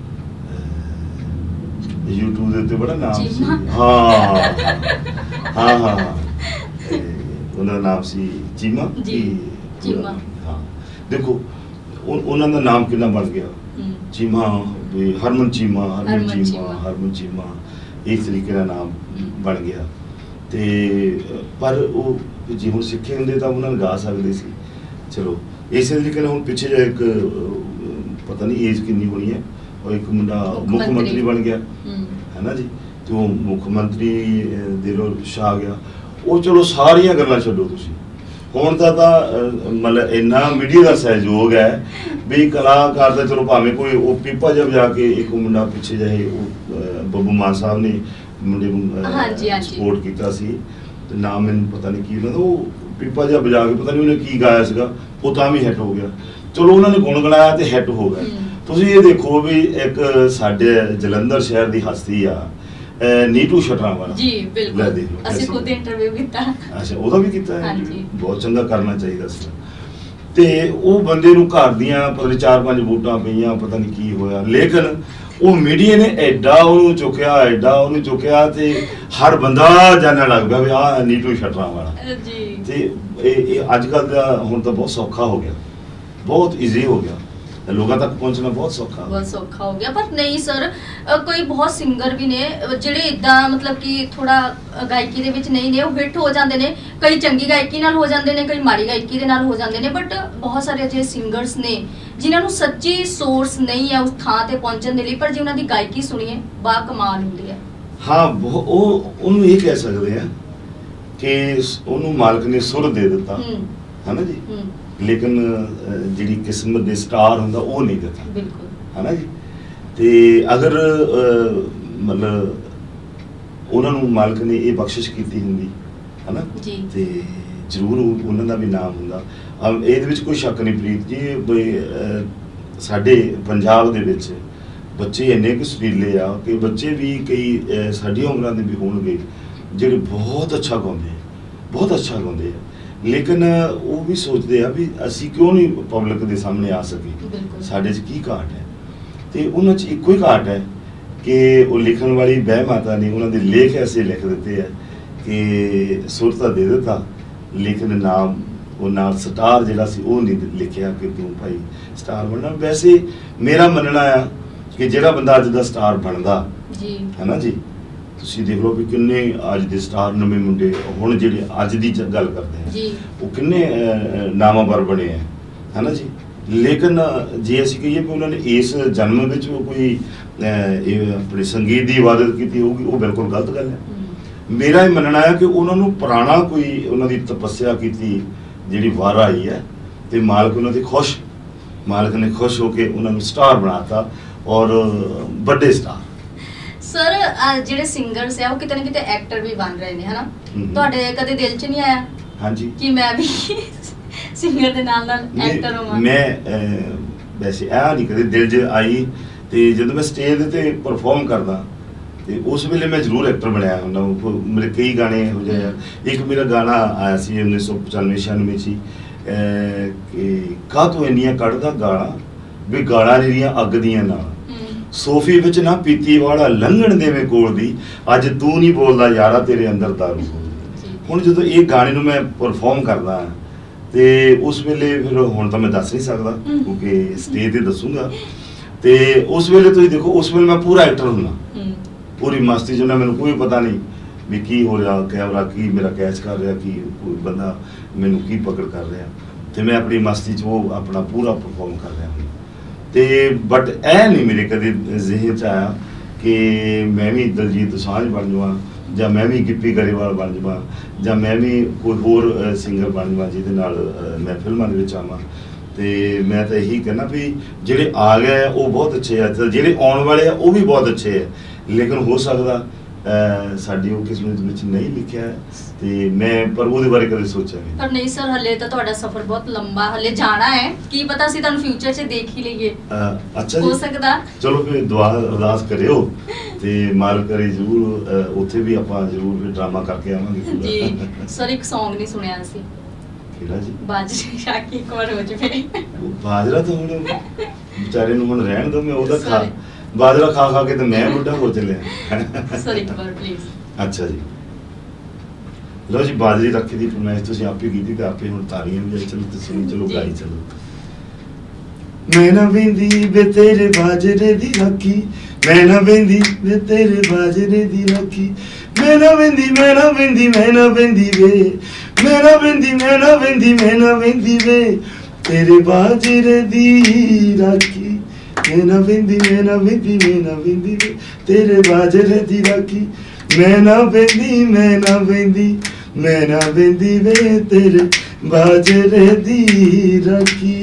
YouTube ਦੇ ਉੱਤੇ ਬੜਾ ਨਾਮ ਸੀ। ਹਾਂ ਉਹਨਾਂ ਦਾ ਨਾਮ ਸੀ ਚੀਮਾ ਚੀਮਾ। ਹਾਂ, ਦੇਖੋ ਉਹਨਾਂ ਦਾ ਨਾਮ ਕਿੰਨਾ ਬਣ ਗਿਆ, ਚੀਮਾ, ਹਰਮਨ ਚੀਮਾ, ਹਰਮਨ ਚੀਮਾ, ਇਸ ਤਰੀਕੇ ਦਾ ਨਾਮ ਬਣ ਗਿਆ। ਤੇ ਪਰ ਉਹ ਜੇ ਹੁਣ ਸਿੱਖੇ ਹੁੰਦੇ ਤਾਂ ਉਹਨਾਂ ਨੂੰ ਗਾ ਸਕਦੇ ਸੀ। ਚਲੋ ਇਸੇ ਤਰੀਕੇ ਨਾਲ ਹੁਣ ਪਿੱਛੇ ਜਿਹਾ ਇੱਕ ਪਤਾ ਨਹੀਂ ਏਜ ਕਿੰਨੀ ਹੋਣੀ ਹੈ, ਉਹ ਇੱਕ ਮੁੰਡਾ ਮੁੱਖ ਮੰਤਰੀ ਬਣ ਗਿਆ, ਹੈ ਨਾ ਜੀ। ਤੇ ਉਹ ਮੁੱਖ ਮੰਤਰੀ ਦਿਲੋਂ ਛਾ ਗਿਆ। ਉਹ ਚਲੋ ਸਾਰੀਆਂ ਗੱਲਾਂ ਛੱਡੋ ਤੁਸੀਂ, ਹੁਣ ਤਾਂ ਮਤਲਬ ਇੰਨਾ ਮੀਡੀਆ ਦਾ ਸਹਿਯੋਗ ਹੈ ਵੀ ਕਲਾਕਾਰ ਦਾ ਚਲੋ ਭਾਵੇਂ ਕੋਈ ਉਹ ਪੀਪਾ ਜਿਹਾ ਵਜਾ ਕੇ, ਇੱਕ ਮੁੰਡਾ ਪਿੱਛੇ ਜਿਹੇ ਉਹ ਬੱਬੂ ਮਾਨ ਸਾਹਿਬ ਨੇ ਮੁੰਡੇ ਨੂੰ ਸਪੋਰਟ ਕੀਤਾ ਸੀ, ਤੇ ਨਾਮ ਮੈਨੂੰ ਪਤਾ ਨਹੀਂ ਕੀ ਉਹਨਾਂ ਦਾ, ਉਹ ਪੀਪਾ ਜਿਹਾ ਵਜਾ ਕੇ ਪਤਾ ਨਹੀਂ ਉਹਨੇ ਕੀ ਗਾਇਆ ਸੀਗਾ, ਉਹ ਤਾਂ ਵੀ ਹਿੱਟ ਹੋ ਗਿਆ। ਚਲੋ ਉਹਨਾਂ ਨੇ ਗੁਣਗੁਣਾਇਆ ਤੇ ਹਿੱਟ ਹੋ ਗਿਆ। ਤੁਸੀਂ ਇਹ ਦੇਖੋ ਵੀ ਇੱਕ ਸਾਡੇ ਜਲੰਧਰ ਸ਼ਹਿਰ ਦੀ ਹਸਤੀ ਆ ਨੀਟੂ ਸ਼ਟਰਾਂਵਾਲਾ ਜੀ, ਬਿਲਕੁਲ ਅਸੀਂ ਖੁਦ ਇੰਟਰਵਿਊ ਕੀਤਾ। ਅੱਛਾ, ਉਹਦਾ ਵੀ ਕੀਤਾ ਹੈ? ਬਹੁਤ ਚੰਗਾ, ਕਰਨਾ ਚਾਹੀਦਾ ਸੀ। ਤੇ ਉਹ ਬੰਦੇ ਨੂੰ ਘਰ ਦੀਆਂ ਪਤਾ ਨਹੀਂ 4-5 ਵੋਟਾਂ ਪਈਆਂ, ਪਤਾ ਨਹੀਂ ਕੀ ਹੋਇਆ, ਲੇਕਿਨ ਉਹ ਮੀਡੀਆ ਨੇ ਐਡਾ ਉਹਨੂੰ ਚੁੱਕਿਆ ਤੇ ਹਰ ਬੰਦਾ ਜਾਣਨ ਲੱਗ ਪਿਆ ਵੀ ਆਹ ਨੀਟੂ ਸ਼ਟਰਾਂਵਾਲਾ ਜੀ। ਤੇ ਇਹ ਅੱਜ ਕੱਲ੍ਹ ਦਾ ਹੁਣ ਤਾਂ ਬਹੁਤ ਸੌਖਾ ਹੋ ਗਿਆ, ਬਹੁਤ ਈਜ਼ੀ ਹੋ ਗਿਆ, ਲੋਕਾਂ ਤੱਕ ਪਹੁੰਚਣਾ ਬਹੁਤ ਸੌਖਾ ਹੋ ਗਿਆ। ਪਰ ਨਹੀਂ ਸਰ, ਕੋਈ ਬਹੁਤ ਸਿੰਗਰ ਵੀ ਨੇ ਜਿਹੜੇ ਇਦਾਂ ਮਤਲਬ ਕਿ ਥੋੜਾ ਗਾਇਕੀ ਦੇ ਵਿੱਚ ਨਹੀਂ ਨੇ, ਉਹ ਹਿੱਟ ਹੋ ਜਾਂਦੇ ਨੇ। ਕਈ ਚੰਗੀ ਗਾਇਕੀ ਨਾਲ ਹੋ ਜਾਂਦੇ ਨੇ, ਕਈ ਮਾੜੀ ਗਾਇਕੀ ਦੇ ਨਾਲ ਹੋ ਜਾਂਦੇ ਨੇ, ਬਟ ਬਹੁਤ ਸਾਰੇ ਅਜਿਹੇ ਸਿੰਗਰਸ ਨੇ ਜਿਨ੍ਹਾਂ ਨੂੰ ਸੱਚੀ ਸੋਰਸ ਨਹੀਂ ਹੈ ਉਸ ਥਾਂ ਤੇ ਪਹੁੰਚਣ ਦੇ ਲਈ, ਪਰ ਜੇ ਉਹਨਾਂ ਦੀ ਗਾਇਕੀ ਸੁਣੀਏ ਬਾ ਕਮਾਲ ਹੁੰਦੀ ਹੈ। ਹਾਂ, ਉਹ ਉਹਨੂੰ ਇਹ ਕਹਿ ਸਕਦੇ ਆ ਕਿ ਉਹਨੂੰ ਮਾਲਕ ਨੇ ਸੁਰ ਦੇ ਦਿੱਤਾ, ਹੈ ਨਾ ਜੀ, ਲੇਕਿਨ ਜਿਹੜੀ ਕਿਸਮਤ ਦੇ ਸਟਾਰ ਹੁੰਦਾ ਉਹ ਨਹੀਂ ਦਿੱਤਾ, ਬਿਲਕੁਲ, ਹੈ ਨਾ ਜੀ। ਤੇ ਅਗਰ ਮਤਲਬ ਉਹਨਾਂ ਨੂੰ ਮਾਲਕ ਨੇ ਇਹ ਬਖਸ਼ਿਸ਼ ਕੀਤੀ ਹੁੰਦੀ, ਹੈ ਨਾ, ਤੇ ਜ਼ਰੂਰ ਉਹਨਾਂ ਦਾ ਵੀ ਨਾਮ ਹੁੰਦਾ। ਇਹਦੇ ਵਿੱਚ ਕੋਈ ਸ਼ੱਕ ਨਹੀਂ ਪ੍ਰੀਤ ਜੀ, ਬਈ ਸਾਡੇ ਪੰਜਾਬ ਦੇ ਵਿੱਚ ਬੱਚੇ ਇੰਨੇ ਕੁ ਸੁਰੀਲੇ ਆ ਕਿ ਬੱਚੇ ਵੀ ਕਈ ਸਾਡੀ ਉਮਰਾਂ ਦੇ ਵੀ ਹੋਣਗੇ ਜਿਹੜੇ ਬਹੁਤ ਅੱਛਾ ਗਾਉਂਦੇ ਆ, ਬਹੁਤ ਅੱਛਾ ਗਾਉਂਦੇ ਆ, ਲੇਕਿਨ ਉਹ ਵੀ ਸੋਚਦੇ ਆ ਵੀ ਅਸੀਂ ਕਿਉਂ ਨਹੀਂ ਪਬਲਿਕ ਦੇ ਸਾਹਮਣੇ ਆ ਸਕੇ, ਸਾਡੇ 'ਚ ਕੀ ਘਾਟ ਹੈ। ਤੇ ਉਹਨਾਂ 'ਚ ਇੱਕੋ ਹੀ ਘਾਟ ਹੈ ਕਿ ਉਹ ਲਿਖਣ ਵਾਲੀ ਬਹਿ ਮਾਤਾ ਨੇ ਉਹਨਾਂ ਦੇ ਲੇਖ ਐਸੇ ਲਿਖ ਦਿੱਤੇ ਆ ਕਿ ਸੁਰ ਤਾਂ ਦੇ ਦਿੱਤਾ, ਲੇਕਿਨ ਨਾਮ ਉਹ ਨਾਲ ਸਟਾਰ ਜਿਹੜਾ ਸੀ ਉਹ ਨਹੀਂ ਲਿਖਿਆ ਕਿ ਤੂੰ ਭਾਈ ਸਟਾਰ ਬਣਨਾ। ਵੈਸੇ ਮੇਰਾ ਮੰਨਣਾ ਆ ਕਿ ਜਿਹੜਾ ਬੰਦਾ ਅੱਜ ਦਾ ਸਟਾਰ ਬਣਦਾ ਜੀ ਹੈ ਨਾ ਜੀ, ਤੁਸੀਂ ਦੇਖ ਲਓ ਵੀ ਕਿੰਨੇ ਅੱਜ ਦੇ ਸਟਾਰ ਨਵੇਂ ਮੁੰਡੇ ਹੁਣ ਜਿਹੜੇ ਅੱਜ ਦੀ ਗੱਲ ਕਰਦੇ ਆ ਜੀ, ਉਹ ਕਿੰਨੇ ਨਾਮਵਰ ਬਣੇ ਆ ਹੈ ਨਾ ਜੀ। ਲੇਕਿਨ ਜੇ ਅਸੀਂ ਕਹੀਏ ਕਿ ਉਹਨਾਂ ਨੇ ਇਸ ਜਨਮ ਵਿੱਚ ਕੋਈ ਆਪਣੇ ਸੰਗੀਤ ਦੀ ਇਬਾਦਤ ਕੀਤੀ ਹੋਊਗੀ, ਉਹ ਬਿਲਕੁਲ ਗਲਤ ਗੱਲ ਹੈ। ਮੇਰਾ ਇਹ ਮੰਨਣਾ ਹੈ ਕਿ ਉਹਨਾਂ ਨੂੰ ਪੁਰਾਣਾ ਕੋਈ ਉਹਨਾਂ ਦੀ ਤਪੱਸਿਆ ਕੀਤੀ ਜਿਹੜੀ ਵਾਰ ਆਈ ਹੈ ਤੇ ਮਾਲਕ ਉਹਨਾਂ ਦੇ ਖੁਸ਼, ਮਾਲਕ ਨੇ ਖੁਸ਼ ਹੋ ਕੇ ਉਹਨਾਂ ਨੂੰ ਸਟਾਰ ਬਣਾਤਾ ਔਰ ਵੱਡੇ ਸਟਾਰ। ਸਰ ਜਿਹੜੇ ਸਿੰਗਰਸ ਆ ਉਹ ਕਿਤੇ ਨਾ ਕਿਤੇ ਐਕਟਰ ਵੀ ਬਣ ਰਹੇ ਨੇ ਹਨਾ, ਤੁਹਾਡੇ ਕਦੇ ਦਿਲ 'ਚ ਨਹੀਂ ਆਇਆ ਹਾਂਜੀ ਕਿ ਮੈਂ ਵੀ ਸਿੰਗਰ ਦੇ ਨਾਲ ਨਾਲ ਐਕਟਰ ਹੋਵਾਂ? ਮੈਂ ਵੈਸੇ ਆ ਨਹੀਂ ਕਦੇ ਦਿਲ 'ਚ ਆਈ, ਤੇ ਜਦੋਂ ਮੈਂ ਸਟੇਜ ਤੇ ਪਰਫਾਰਮ ਕਰਦਾ ਤੇ ਉਸ ਵੇਲੇ ਮੈਂ ਜ਼ਰੂਰ ਐਕਟਰ ਬਣਿਆ ਹੁੰਦਾ। ਮੇਰੇ ਕਈ ਗਾਣੇ ਇਹੋ ਜਿਹੇ ਆ, ਇੱਕ ਮੇਰਾ ਗਾਣਾ ਆਇਆ ਸੀ 1995-96 'ਚ ਕਿ ਕਾਹ ਤੋਂ ਇੰਨੀਆਂ ਕੱਢਦਾ ਗਾਲਾਂ ਵੀ ਗਾਲਾਂ ਜਿਹੜੀਆਂ ਅੱਗ ਦੀਆਂ ਨਾਲ, ਸੋਫੀ ਵਿੱਚ ਨਾ ਪੀਤੀ ਵਾਲਾ ਲੰਘਣ ਦੇਵੇਂ ਕੋਲ ਦੀ, ਅੱਜ ਤੂੰ ਨਹੀਂ ਬੋਲਦਾ ਯਾਰਾ ਤੇਰੇ ਅੰਦਰ ਦਾਰੂ। ਹੁਣ ਜਦੋਂ ਇਹ ਗਾਣੇ ਨੂੰ ਮੈਂ ਪਰਫਾਰਮ ਕਰਦਾ ਤੇ ਉਸ ਵੇਲੇ ਫਿਰ ਹੁਣ ਤਾਂ ਮੈਂ ਦੱਸ ਨਹੀਂ ਸਕਦਾ ਕਿਉਂਕਿ ਸਟੇਜ ਤੇ ਦੱਸੂਗਾ, ਤੇ ਉਸ ਵੇਲੇ ਤੁਸੀਂ ਦੇਖੋ ਉਸ ਵੇਲੇ ਮੈਂ ਪੂਰਾ ਐਕਟਰ ਹੁੰਦਾ, ਪੂਰੀ ਮਸਤੀ 'ਚ, ਮੈਨੂੰ ਕੋਈ ਪਤਾ ਨਹੀਂ ਵੀ ਕੀ ਹੋ ਰਿਹਾ, ਕੈਮਰਾ ਕੀ ਮੇਰਾ ਕੈਚ ਕਰ ਰਿਹਾ, ਕੀ ਕੋਈ ਬੰਦਾ ਮੈਨੂੰ ਕੀ ਪਕੜ ਕਰ ਰਿਹਾ, ਤੇ ਮੈਂ ਆਪਣੀ ਮਸਤੀ 'ਚ ਉਹ ਆਪਣਾ ਪੂਰਾ ਪਰਫਾਰਮ ਕਰ ਰਿਹਾ ਹੁੰਦਾ। ਤੇ ਬਟ ਇਹ ਨਹੀਂ ਮੇਰੇ ਕਦੇ ਜ਼ਿਹਨ 'ਚ ਆਇਆ ਕਿ ਮੈਂ ਵੀ ਦਲਜੀਤ ਦੋਸਾਂਝ ਬਣ ਜਾਵਾਂ, ਜਾਂ ਮੈਂ ਵੀ ਗਿੱਪੀ ਗਰੇਵਾਲ ਬਣ ਜਾਵਾਂ, ਜਾਂ ਮੈਂ ਵੀ ਕੋਈ ਹੋਰ ਸਿੰਗਰ ਬਣ ਜਾਵਾਂ ਜਿਹਦੇ ਨਾਲ ਮੈਂ ਫਿਲਮਾਂ ਦੇ ਵਿੱਚ ਆਵਾਂ। ਤੇ ਮੈਂ ਤਾਂ ਇਹੀ ਕਹਿਣਾ ਵੀ ਜਿਹੜੇ ਆ ਗਏ ਉਹ ਬਹੁਤ ਅੱਛੇ ਆ, ਜਿਹੜੇ ਆਉਣ ਵਾਲੇ ਆ ਉਹ ਵੀ ਬਹੁਤ ਅੱਛੇ ਆ, ਲੇਕਿਨ ਹੋ ਸਕਦਾ ਸਾਡੀ ਉਹ ਕਿਸਮਤ ਵਿੱਚ ਨਹੀਂ ਲਿਖਿਆ ਹੈ ਤੇ ਮੈਂ ਪਰ ਉਹਦੇ ਬਾਰੇ ਕਦੇ ਸੋਚਿਆ ਨਹੀਂ। ਪਰ ਨਹੀਂ ਸਰ, ਹਲੇ ਤਾਂ ਤੁਹਾਡਾ ਸਫ਼ਰ ਬਹੁਤ ਲੰਬਾ ਹਲੇ ਜਾਣਾ ਹੈ, ਕੀ ਪਤਾ ਸੀ ਤੁਹਾਨੂੰ ਫਿਊਚਰ 'ਚ ਦੇਖ ਹੀ ਲਈਏ। ਅੱਛਾ ਹੋ ਸਕਦਾ, ਚਲੋ ਫਿਰ ਦੁਆ ਅਰਦਾਸ ਕਰਿਓ ਤੇ ਮਾਲਕ ਕਰੇ ਜ਼ਰੂਰ ਉੱਥੇ ਵੀ ਆਪਾਂ ਜ਼ਰੂਰ ਫਿਰ ਡਰਾਮਾ ਕਰਕੇ ਆਵਾਂਗੇ ਜੀ। ਸਰ ਇੱਕ Song ਨਹੀਂ ਸੁਣਿਆ ਸੀ ਕਿਹੜਾ ਜੀ? ਬਾਜਰੇ ਸ਼ਾਕੀ ਇੱਕ ਵਾਰ ਹੋ ਜਾਵੇ। ਬਾਜਰਾ ਤਾਂ ਹੁਣ ਵਿਚਾਰੇ ਨੂੰ ਹੁਣ ਰਹਿਣ ਦੋ, ਮੈਂ ਉਹਦਾ ਖਾ ਬਾਜਰਾ ਖਾ ਖਾ ਕੇ ਤੇ ਮੈਂ ਬੁੱਢਾ ਹੋ ਚੱਲਿਆ। ਸਰ ਇੱਕ ਵਾਰ ਪਲੀਜ਼। ਅੱਛਾ ਜੀ, ਲਓ ਜੀ, ਬਾਜਰੀ ਰੱਖੀ ਦੀ ਫਰਮਾਇਸ਼ ਤੁਸੀਂ ਆਪੇ ਕੀਤੀ ਤੇ ਆਪੇ ਹੁਣ ਤਾਰੀਆਂ ਵੀ ਚਲੋ ਤੁਸੀਂ ਚਲੋ ਗਾਈ ਚਲੋ। ਮੈਂ ਨਾ ਵੇਂਦੀ ਵੇ ਤੇਰੇ ਬਾਜਰੇ ਦੀ ਰਾਖੀ, ਮੈਂ ਨਾ ਵੇਂਦੀ ਵੇ ਤੇਰੇ ਬਾਜਰੇ ਦੀ ਰਾਖੀ, ਮੈਂ ਨਾ ਵੇਂਦੀ ਮੈਂ ਨਾ ਵੇਂਦੀ ਮੈਂ ਨਾ ਵੇਂਦੀ ਵੇ, ਮੈਂ ਨਾ ਵੇਂਦੀ ਮੈਂ ਨਾ ਵੇਂਦੀ ਮੈਂ ਨਾ ਵੇਂਦੀ ਵੇ ਤੇਰੇ ਬਾਜਰੇ ਦੀ ਰਾਖੀ, मैं ना बिंदी मैं ना बिंदी मैं ना बिंदी तेरे बाजरे दी राखी, मैं ना बिंदी मैं ना बिंदी मैं ना बिंदी वे तेरे बाजरे दी राखी।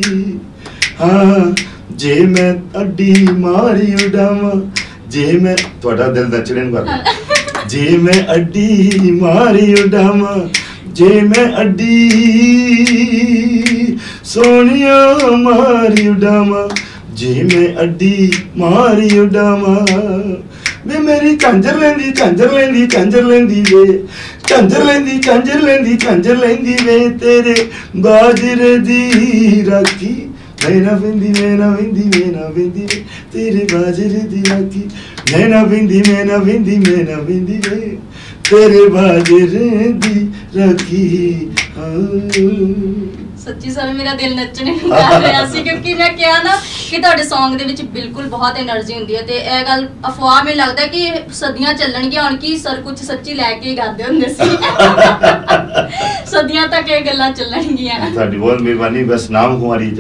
हाँ जे मैं अड्डी मारी उड़ावा, जे मैं थोड़ा दिल नचने वाला, जे मैं अड्डी मारी उड़ावा, जे मैं अड्डी सोनिया मारी उड़ावा, जे मैं अड्डी मारी उड़ावा वे मेरी झांझर लेंदी झांझर लेंदी झांझर लेंदी वे, झांझर लेंदी झांझर लेंदी झांझर लेंदी वे तेरे बाजरे दी राखी, मैं ना बिंदी मैं ना बिंदी मैं ना बिंदी वे तेरे बाजरे दी राखी, मैं ना बिंदी मैं ना बिंदी मैं ना बिंदी वे तेरे बाजरे दी राखी। ਸੱਚੀ ਸਰ ਮੇਰਾ ਦਿਲ ਨੱਚਣੇ ਨੂੰ ਕਰ ਰਿਹਾ ਸੀ ਕਿਉਂਕਿ ਮੈਂ ਕਿਹਾ ਨਾ ਕਿ ਤੁਹਾਡੇ Song ਦੇ ਵਿੱਚ ਬਿਲਕੁਲ ਬਹੁਤ એનર્ਜੀ ਹੁੰਦੀ ਹੈ ਤੇ ਇਹ ਗੱਲ ਅਫਵਾਹ ਮੈਨੂੰ ਲੱਗਦਾ ਕਿ ਸਦੀਆਂ ਚੱਲਣਗੀਆਂ ਹੁਣ ਕੀ ਸਰ ਕੁਝ ਸੱਚੀ ਲੈ ਕੇ ਗਾਉਂਦੇ ਹੁੰਦੇ ਸੀ। ਸਦੀਆਂ ਤੱਕ ਇਹ ਗੱਲਾਂ ਚੱਲਣਗੀਆਂ। ਤੁਹਾਡੀ ਬਹੁਤ ਮਿਹਰਬਾਨੀ। ਬਸ ਨਾਮ ਕੁਮਾਰੀ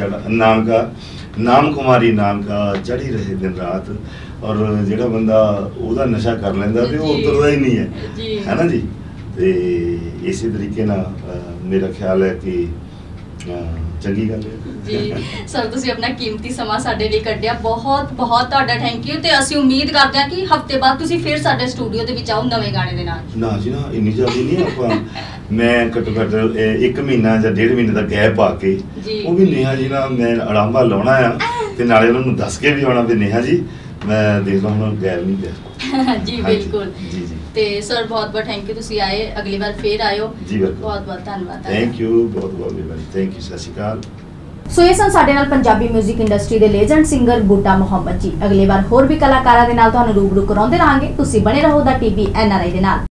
ਨਾਮ ਕਾ ਚੜੀ ਰਹੇ ਦਿਨ ਰਾਤ, ਔਰ ਜਿਹੜਾ ਬੰਦਾ ਉਹਦਾ ਨਸ਼ਾ ਕਰ ਲੈਂਦਾ ਤੇ ਉਹ ਉਤਰਦਾ ਹੀ ਨਹੀਂ ਹੈ ਨਾ ਜੀ। ਤੇ ਇਸੇ ਤਰੀਕੇ ਨਾਲ ਮੇਰਾ ਖਿਆਲ ਹੈ ਕਿ ਚੰਗੀ ਗੱਲ ਹੈ ਜੀ। ਸਰ ਤੁਸੀਂ ਆਪਣਾ ਕੀਮਤੀ ਸਮਾਂ ਸਾਡੇ ਲਈ ਕੱਢਿਆ, ਬਹੁਤ ਬਹੁਤ ਤੁਹਾਡਾ ਥੈਂਕ ਯੂ ਤੇ ਅਸੀਂ ਉਮੀਦ ਕਰਦੇ ਹਾਂ ਕਿ ਹਫਤੇ ਬਾਅਦ ਤੁਸੀਂ ਫਿਰ ਸਾਡੇ ਸਟੂਡੀਓ ਦੇ ਵਿੱਚ ਆਓ ਨਵੇਂ ਗਾਣੇ ਦੇ ਨਾਲ। ਨਾ ਜੀ ਨਾ, ਇੰਨੀ ਜਲਦੀ ਨਹੀਂ ਆਪਾਂ ਮੈਂ ਘੱਟੋ ਘੱਟ 1 ਮਹੀਨਾ ਜਾਂ 1.5 ਮਹੀਨੇ ਦਾ ਗੈਪ ਪਾ ਕੇ ਉਹ ਵੀ ਨੇਹਾ ਜੀ ਨਾਲ ਮੈਂ ਅੜਾਂਬਾ ਲਾਉਣਾ ਆ ਤੇ ਨਾਲੇ ਉਹਨਾਂ ਨੂੰ ਦੱਸ ਕੇ ਵੀ ਆਉਣਾ ਵੀ ਨੇਹਾ ਜੀ ਮੈਂ ਦੇਖ ਲਾਂ ਹੁਣ ਗੈਰ ਨਹੀਂ ਪਿਆ। ਜੀ ਬਿਲਕੁਲ ਜੀ ਜੀ। ਤੇ ਸਰ ਬਹੁਤ ਬਹੁਤ ਥੈਂਕ ਯੂ, ਤੁਸੀਂ ਆਏ, ਅਗਲੀ ਵਾਰ ਫੇਰ ਆਇਓ ਜੀ ਬਿਲਕੁਲ, ਬਹੁਤ ਬਹੁਤ ਧੰਨਵਾਦ। ਥੈਂਕ ਯੂ ਬਹੁਤ ਬਹੁਤ ਥੈਂਕ ਯੂ, ਸਤਿ ਸ਼੍ਰੀ ਅਕਾਲ। ਸੋ ਇਹ ਸਨ ਸਾਡੇ ਨਾਲ ਪੰਜਾਬੀ 뮤직 ਇੰਡਸਟਰੀ ਦੇ ਲੈਜੈਂਡ ਸਿੰਗਰ ਬੂਟਾ ਮੁਹੰਮਦ ਜੀ। ਅਗਲੀ ਵਾਰ ਹੋਰ ਵੀ ਕਲਾਕਾਰਾਂ ਦੇ ਨਾਲ ਤੁਹਾਨੂੰ ਰੂਬਰੂ ਕਰਾਉਂਦੇ ਰਹਾਂਗੇ। ਤੁਸੀਂ ਬਣੇ ਰਹੋ ਦਾ ਟੀਵੀ NRI ਦੇ ਨਾਲ।